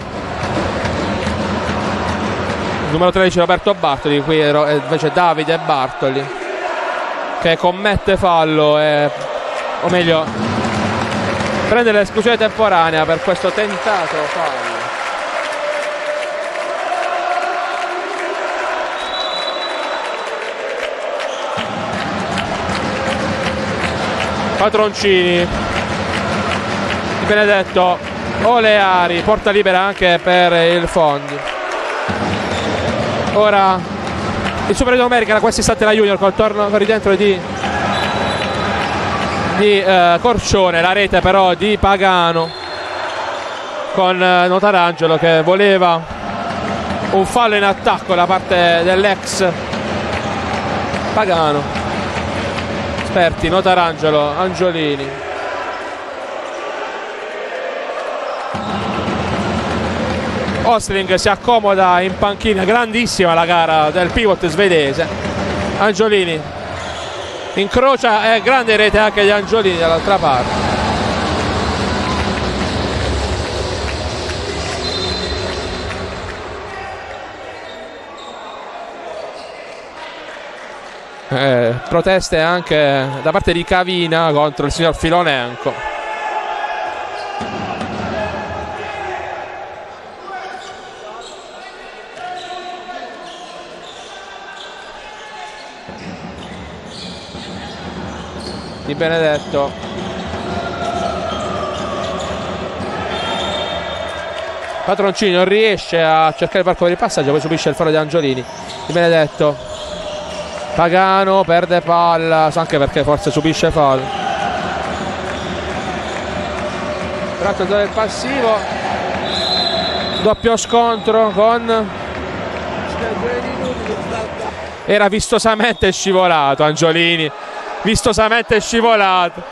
il numero 13 Roberto Bartoli. Qui invece Davide Bartoli che commette fallo, o meglio prende l'esclusione temporanea per questo tentato fallo. Patroncini, Di Benedetto, Oleari, porta libera anche per il Fondi. Ora il Super America da questo istante la Junior col torno per dentro di Corcione, la rete però di Pagano con Notarangelo che voleva un fallo in attacco da parte dell'ex Pagano. Sperti, Notarangelo, Angiolini, Ostling si accomoda in panchina. Grandissima la gara del pivot svedese. Angiolini incrocia e grande rete anche di Angiolini dall'altra parte. Proteste anche da parte di Cavina contro il signor Filonenko. Di Benedetto, Patroncini non riesce a cercare il varco per il passaggio, poi subisce il fallo di Angiolini. Di Benedetto, Pagano perde palla, anche perché forse subisce fallo. Tratto del passivo, doppio scontro con... Era vistosamente scivolato Angiolini, vistosamente scivolato.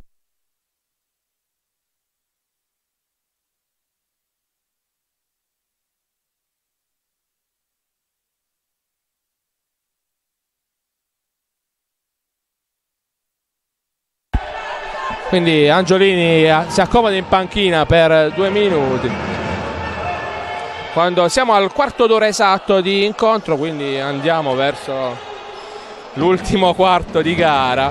Quindi Angiolini si accomoda in panchina per 2 minuti. Quando siamo al quarto d'ora esatto di incontro, quindi andiamo verso l'ultimo quarto di gara.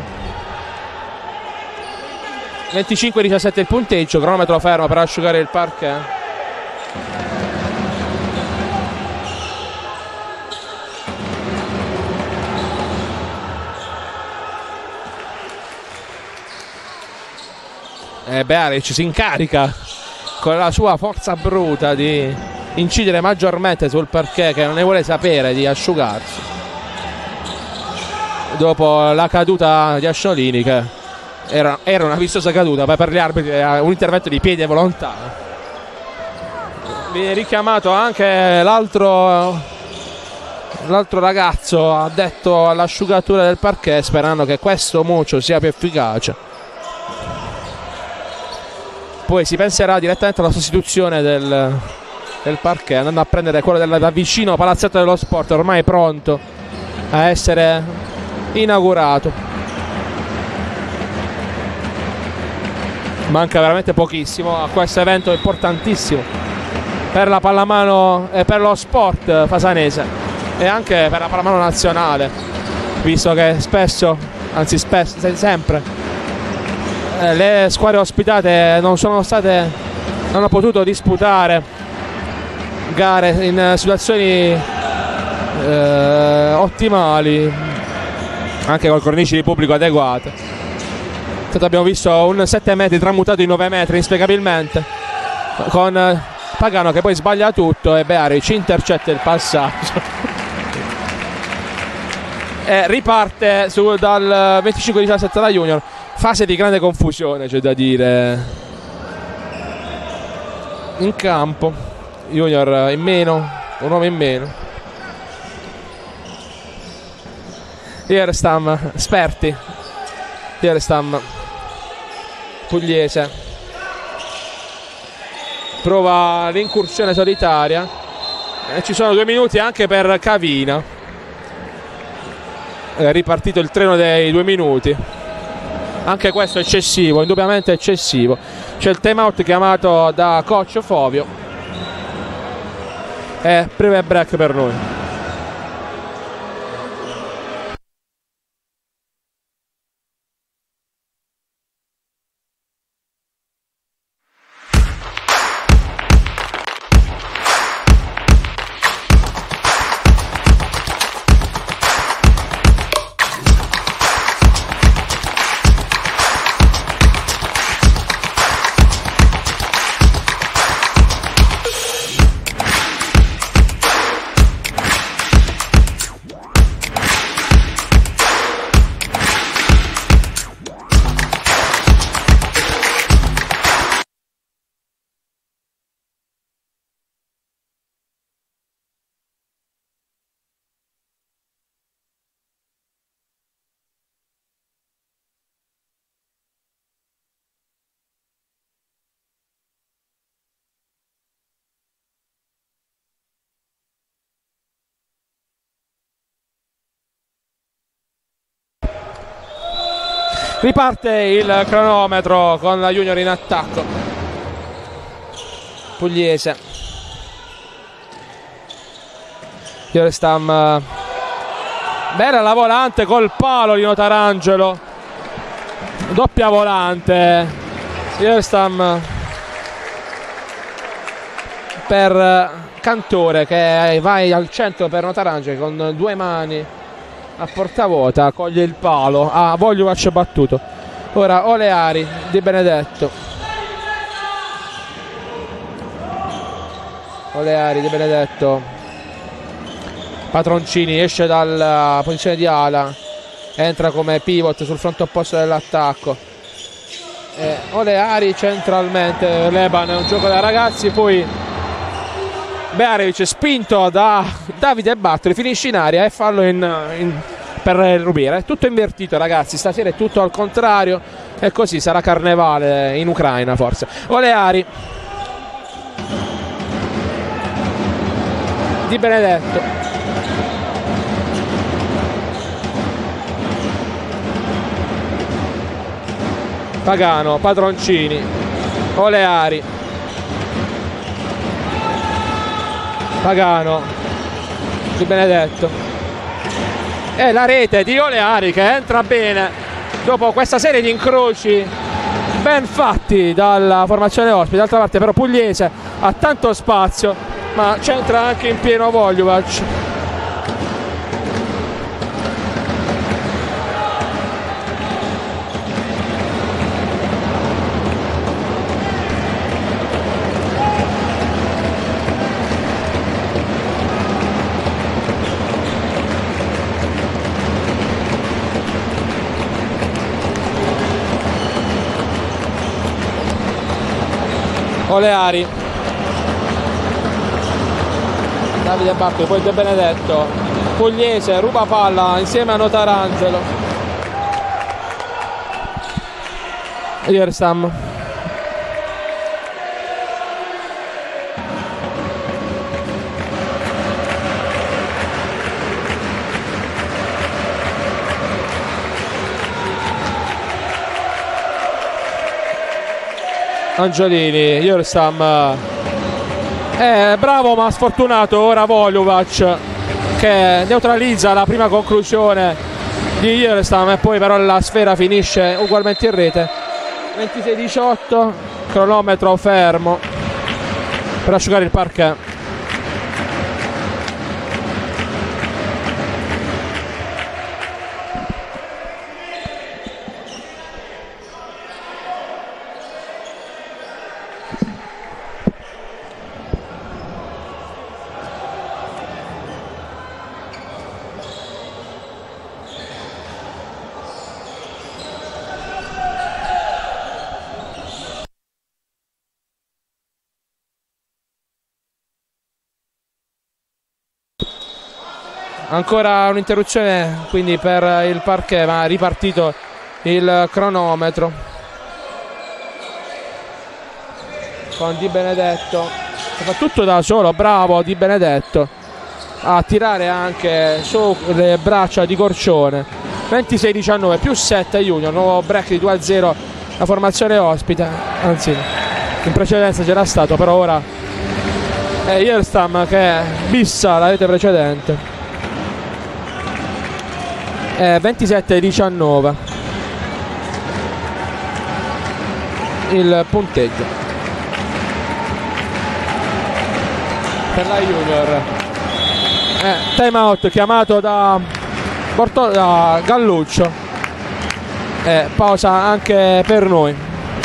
25-17 il punteggio, cronometro fermo per asciugare il parquet. Bearic si incarica con la sua forza bruta di incidere maggiormente sul parquet, che non ne vuole sapere di asciugarsi dopo la caduta di Asciolini, che era una vistosa caduta, poi per gli arbitri era un intervento di piede volontario. Viene richiamato anche l'altro l'altro ragazzo ha detto all'asciugatura del parquet, sperando che questo mocio sia più efficace. Poi si penserà direttamente alla sostituzione del parquet, andando a prendere quello da vicino palazzetto dello sport, ormai pronto a essere inaugurato. Manca veramente pochissimo a questo evento importantissimo per la pallamano e per lo sport fasanese e anche per la pallamano nazionale, visto che spesso, anzi sempre, le squadre ospitate non hanno potuto disputare gare in situazioni ottimali, anche con cornici di pubblico adeguate. Abbiamo visto un 7 metri tramutato in 9 metri inspiegabilmente, con Pagano che poi sbaglia tutto e Bearic intercetta il passaggio e riparte dal 25-17 da Junior. Fase di grande confusione, c'è da dire, in campo. Junior in meno, un uomo in meno. Ierstam, Sperti, Ierstam, Pugliese prova l'incursione solitaria e ci sono 2 minuti anche per Cavina. È ripartito il treno dei 2 minuti, anche questo eccessivo, indubbiamente eccessivo. C'è il time out chiamato da coach Fovio e prima break per noi. Riparte il cronometro con la Junior in attacco. Pugliese, Ierstam, bella la volante col palo di Notarangelo, doppia volante. Ierstam per Cantore che va al centro per Notarangelo con 2 mani a porta vuota, coglie il palo. Vogliovac battuto. Ora Oleari, Di Benedetto, Oleari, Di Benedetto, Patroncini esce dalla posizione di ala, entra come pivot sul fronte opposto dell'attacco. Oleari centralmente, Leban è un gioco da ragazzi, poi Bearevic spinto da Davide Bartoli, finisce in aria e fallo per Rubiera. È tutto invertito, ragazzi, stasera è tutto al contrario e così sarà carnevale in Ucraina forse. Oleari, Di Benedetto, Pagano, Padroncini, Oleari, Pagano, Di Benedetto e la rete di Oleari che entra bene dopo questa serie di incroci ben fatti dalla formazione ospite. D'altra parte però Pugliese ha tanto spazio, ma c'entra anche in pieno Vogliovac. Oleari, Davide Bartoli, poi De Benedetto, Pugliese ruba palla insieme a Notarangelo. Yerstam. Angiolini, Yerstam è bravo ma sfortunato ora Voljovac, che neutralizza la prima conclusione di Yerstam, e poi però la sfera finisce ugualmente in rete. 26-18, cronometro fermo per asciugare il parquet. Ancora un'interruzione quindi per il parquet, ma ha ripartito il cronometro con Di Benedetto, fa tutto da solo, bravo Di Benedetto a tirare anche sulle braccia di Corcione. 26-19 più 7 Junior, nuovo break di 2-0 la formazione ospite, anzi in precedenza c'era stato, però ora è Yerstam che bissa la rete precedente. 27-19 il punteggio per la Junior. Time out chiamato da Galluccio, pausa anche per noi.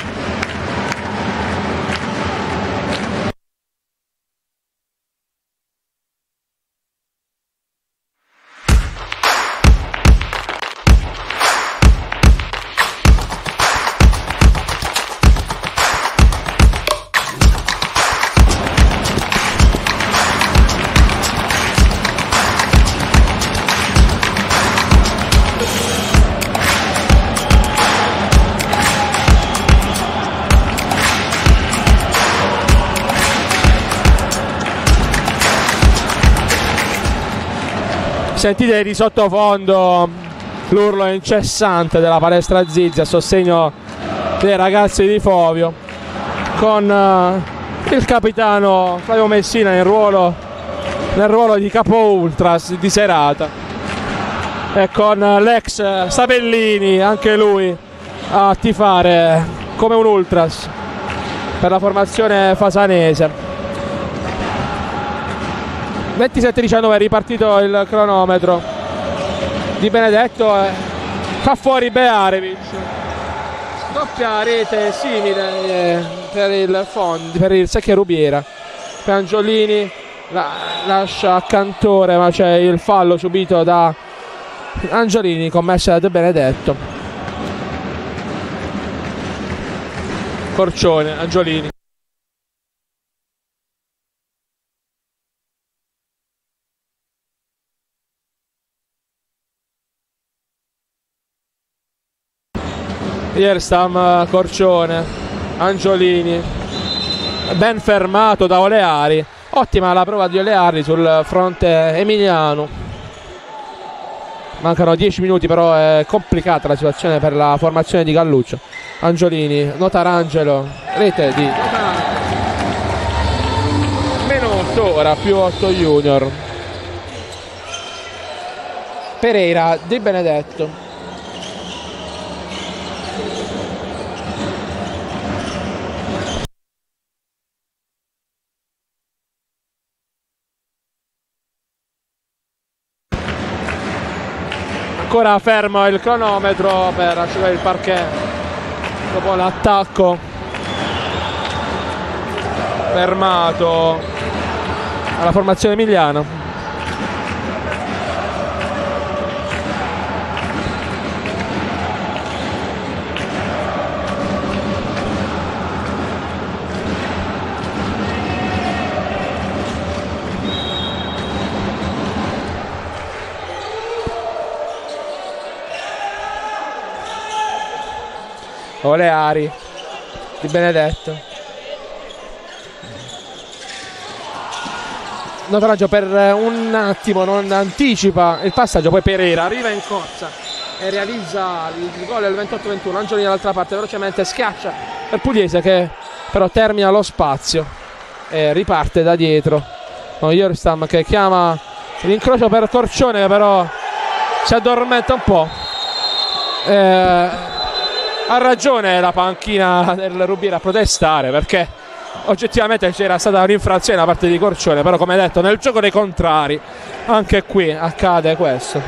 Sentite di sottofondo l'urlo incessante della palestra Zizzi a sostegno dei ragazzi di Fovio, con il capitano Flavio Messina nel ruolo di capo ultras di serata, e con l'ex Sabellini anche lui a tifare come un ultras per la formazione fasanese. 27-19 è ripartito il cronometro. Di Benedetto fa fuori Bearevic, doppia rete simile per il Secchia Rubiera. Angiolini lascia a Cantore, ma c'è il fallo subito da Angiolini commesso da De Benedetto. Corcione, Angiolini. Yerstam, Corcione, Angiolini, ben fermato da Oleari. Ottima la prova di Oleari sul fronte emiliano. Mancano 10 minuti, però è complicata la situazione per la formazione di Galluccio. Angiolini, Notarangelo, rete di meno 8 ora, più 8 Junior. Pereira, Di Benedetto. Ancora fermo il cronometro per asciugare il parquet dopo l'attacco fermato alla formazione emiliana. Oleari Di Benedetto, Notaraggio per un attimo non anticipa il passaggio, poi Pereira arriva in corsa e realizza il gol del 28-21. Angiolini dall'altra parte velocemente schiaccia per Pugliese, che però termina lo spazio e riparte da dietro con Jorstam che chiama l'incrocio per Corcione, che però si addormenta un po'. Ha ragione la panchina del Rubiera a protestare, perché oggettivamente c'era stata un'infrazione da parte di Corcione, però come detto nel gioco dei contrari anche qui accade questo.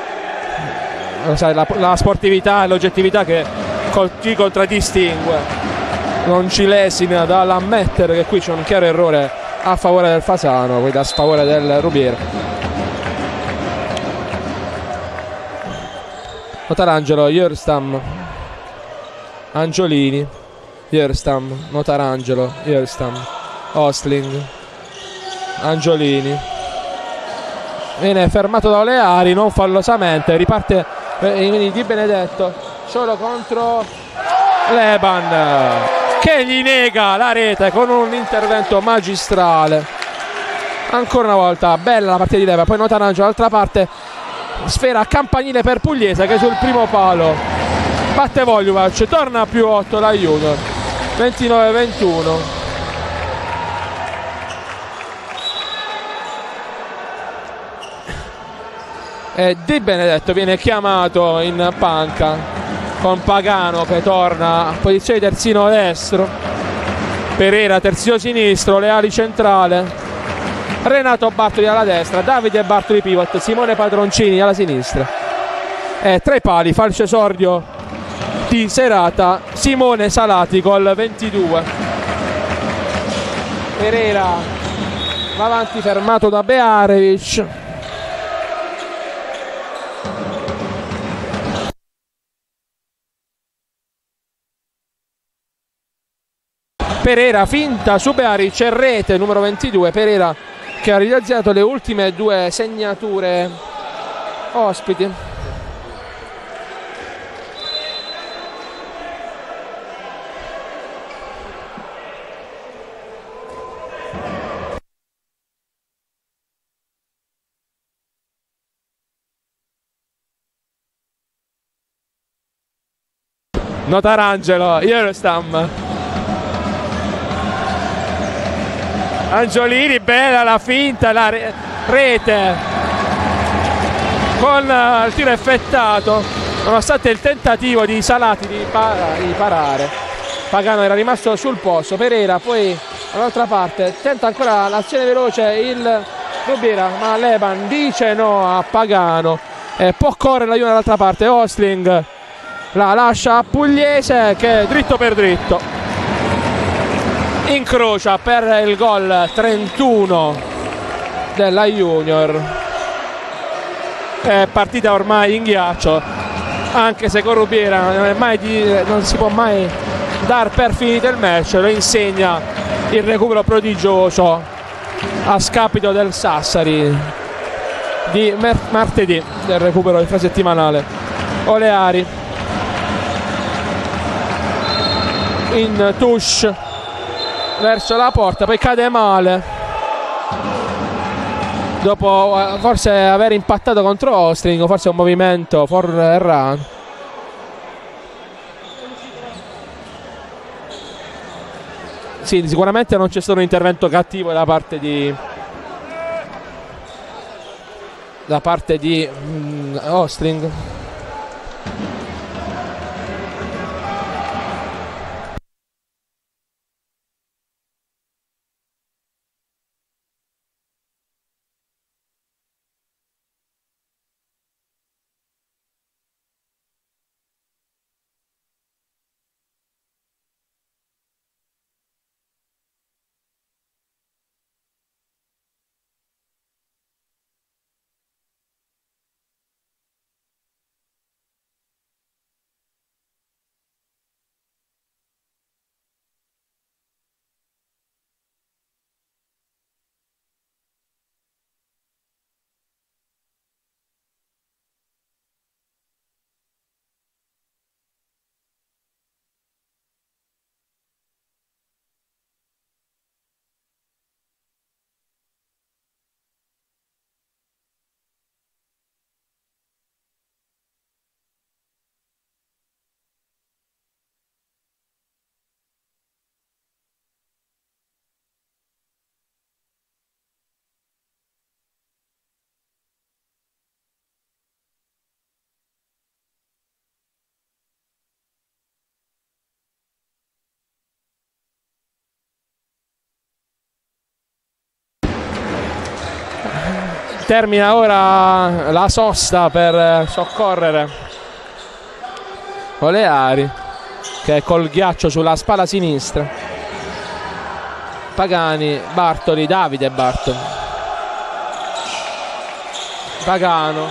La sportività e l'oggettività che ci contraddistingue non ci lesina dall'ammettere che qui c'è un chiaro errore a favore del Fasano, quindi a sfavore del Rubiera. Notarangelo, Jorstam, Angiolini, Jorstam, Notarangelo, Jorstam, Ostling, Angiolini. Viene fermato da Oleari, non fallosamente, riparte Di Benedetto solo contro Leban, che gli nega la rete con un intervento magistrale. Ancora una volta bella la partita di Leban, poi Notarangelo dall'altra parte, sfera campanile per Pugliese che sul primo palo batte Voljuvac, torna a +8 la Junior, 29-21. E Di Benedetto viene chiamato in panca con Pagano che torna a posizione di terzino destro, Pereira terzino sinistro, Leali centrale, Renato Bartoli alla destra, Davide Bartoli pivot, Simone Padroncini alla sinistra. E tra i pali falso esordio di serata Simone Salati col 22. Pereira va avanti fermato da Bearevic. Pereira finta su Bearevic e rete numero 22. Pereira che ha realizzato le ultime due segnature ospiti. Notarangelo, Jorstam, Angiolini, bella la finta, la rete con il tiro effettato nonostante il tentativo di Salati di parare. Pagano era rimasto sul posto. Pereira poi dall'altra parte tenta ancora l'azione veloce il Rubiera, ma Leban dice no a Pagano e può correre la Juve dall'altra parte. Ostling la lascia a Pugliese che dritto per dritto incrocia per il gol 31 della Junior. È partita ormai in ghiaccio, anche se con Rubiera non si può mai dar per finito il match. Lo insegna il recupero prodigioso a scapito del Sassari di martedì, del recupero infrasettimanale. Oleari in touche verso la porta, poi cade male dopo forse aver impattato contro Ostring, forse un movimento errato. Sì, sicuramente non c'è stato un intervento cattivo da parte di Ostring. termina ora la sosta per soccorrere Oleari, che è col ghiaccio sulla spalla sinistra. Pagani, Bartoli, Davide Bartoli, Pagano,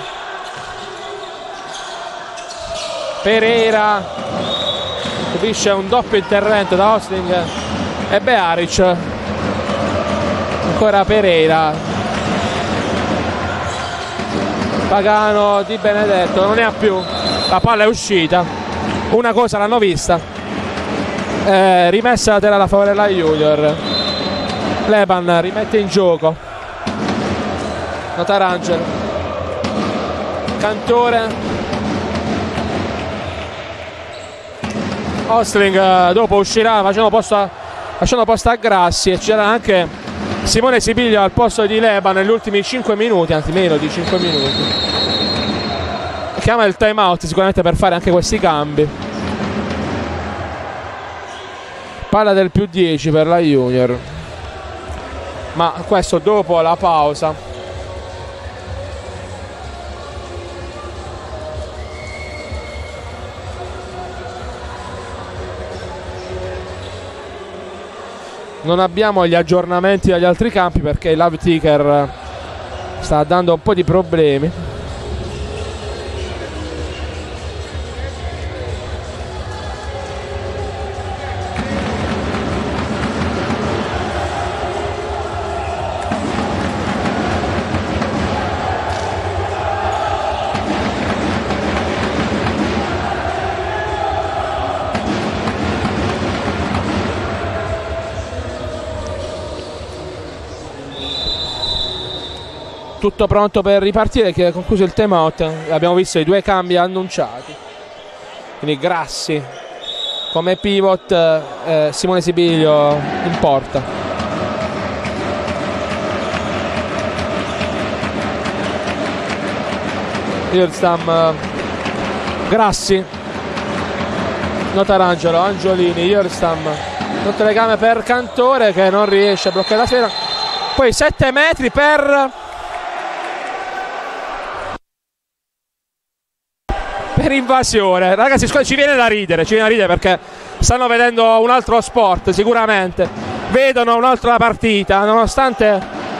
Pereira, subisce un doppio intervento da Ostling e Bearic. Ancora Pereira, Pagano, Di Benedetto, non ne ha più, la palla è uscita. Una cosa l'hanno vista, rimessa laterale a favore della Junior. Leban rimette in gioco Notarangelo, Cantore, Ostling dopo uscirà facendo posto a Grassi, e c'era anche Simone Sibiglio al posto di Leban negli ultimi 5 minuti, anzi meno di 5 minuti. Chiama il time out sicuramente per fare anche questi cambi. Palla del più 10 per la Junior, ma questo dopo la pausa. Non abbiamo gli aggiornamenti dagli altri campi perché il live ticker sta dando un po' di problemi. Tutto pronto per ripartire, che è concluso il time out. Abbiamo visto i due cambi annunciati, quindi Grassi come pivot, Simone Sibiglio in porta. Irstam, Grassi, Notarangelo, Angiolini, Irstam, tutte le gambe per Cantore che non riesce a bloccare la sfera. Poi 7 metri per invasione. Ragazzi, ci viene da ridere perché stanno vedendo un altro sport, sicuramente vedono un'altra partita, nonostante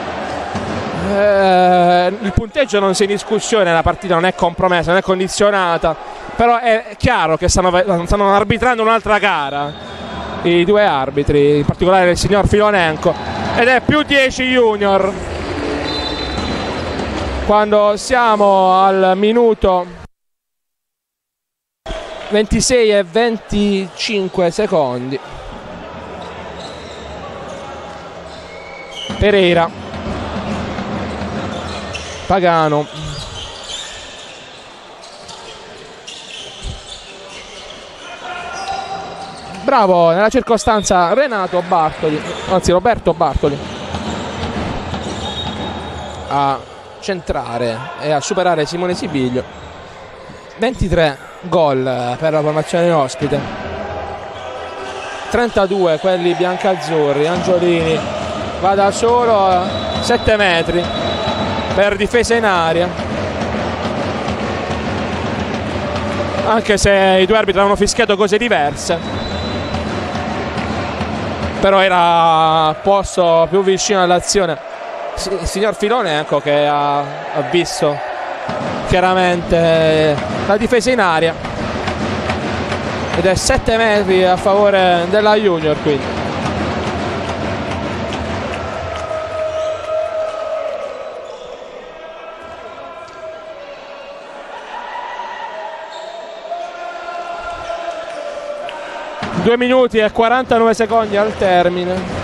il punteggio non sia in discussione, la partita non è compromessa, non è condizionata, però è chiaro che stanno arbitrando un'altra gara i due arbitri, in particolare il signor Filonenko, ed è più 10 Junior quando siamo al minuto 26 e 25 secondi. Pereira, Pagano, bravo nella circostanza Roberto Bartoli a centrare e a superare Simone Sibiglio. 23 gol per la formazione ospite, 32 quelli biancazzurri. Angiolini va da solo a 7 metri per difesa in aria, anche se i due arbitri hanno fischiato cose diverse, però era posto più vicino all'azione il signor Filonenko, che ha visto chiaramente la difesa in aria, ed è 7 metri a favore della Junior. Quindi due minuti e 49 secondi al termine.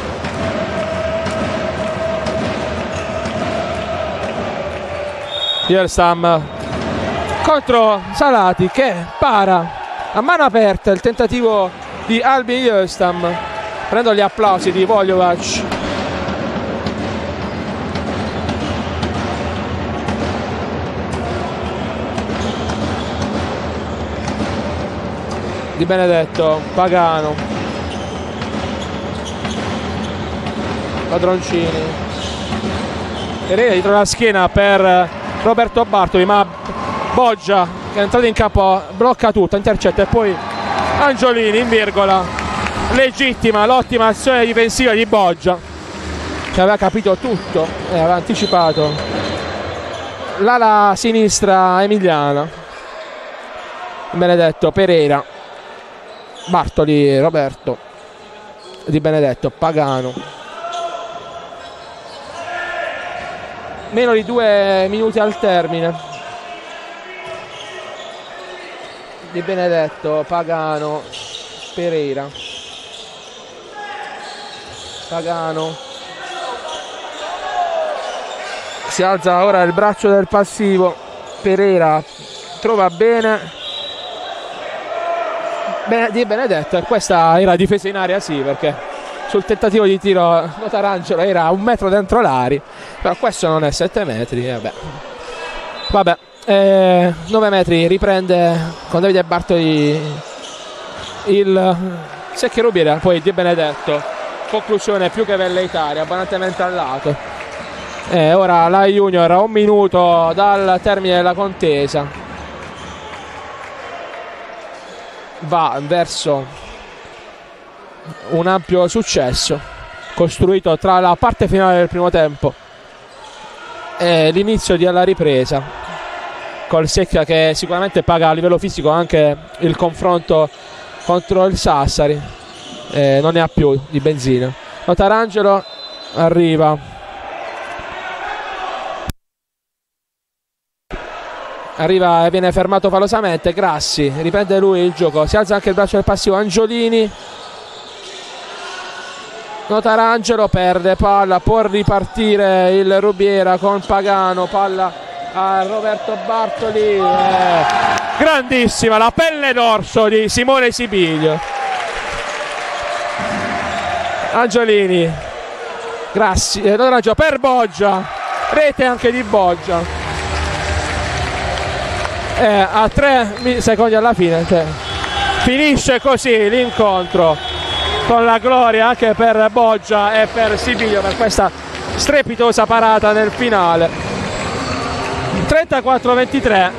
Irstam contro Salati, che para a mano aperta il tentativo di Albin Irstam. Prendo gli applausi di Voljovac. Di Benedetto, Pagano, Padroncini, Pereira dietro la schiena per Roberto Bartoli, ma Boggia, che è entrato in campo, blocca tutto, intercetta, e poi Angiolini in virgola, legittima l'ottima azione difensiva di Boggia, che aveva capito tutto e aveva anticipato l'ala sinistra emiliana. Benedetto, Pereira, Bartoli, Roberto, Di Benedetto, Pagano. Meno di 2 minuti al termine. Di Benedetto, Pagano, Pereira, Pagano. Si alza ora il braccio del passivo. Pereira trova bene Di Benedetto, e questa era difesa in area, sì, perché sul tentativo di tiro Notarangelo era 1 metro dentro l'area, però questo non è 7 metri. Vabbè, 9 metri, riprende con Davide Bartoli il Secchio Rubiera, poi Di Benedetto, conclusione più che velleitaria, abbondantemente al lato. Ora la Junior a 1 minuto dal termine della contesa va verso un ampio successo costruito tra la parte finale del primo tempo e l'inizio della ripresa, col Secchia che sicuramente paga a livello fisico anche il confronto contro il Sassari, non ne ha più di benzina. Notarangelo arriva e viene fermato falosamente. Grassi riprende lui il gioco, si alza anche il braccio del passivo. Angiolini, Notarangelo perde palla, può ripartire il Rubiera con Pagano, palla a Roberto Bartoli, grandissima la pelle d'orso di Simone Sibiglio. Angiolini, Grassi, Notarangelo per Boggia, rete anche di Boggia. A 3 secondi alla fine, finisce così l'incontro, con la gloria anche per Boggia e per Sibiglio per questa strepitosa parata nel finale. 34-23,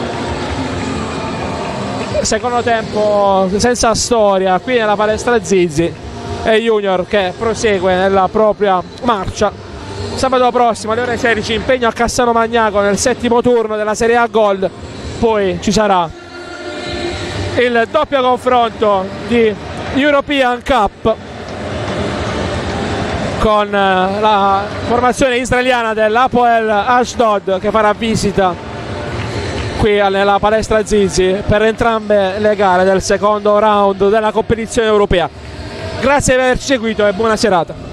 secondo tempo senza storia qui nella palestra Zizzi, e Junior che prosegue nella propria marcia. Sabato prossimo alle ore 16 impegno a Cassano Magnaco nel 7° turno della Serie A Gold. Poi ci sarà il doppio confronto di European Cup con la formazione israeliana dell'Hapoel Ashdod, che farà visita qui nella palestra Zizzi per entrambe le gare del secondo round della competizione europea. Grazie per averci seguito e buona serata.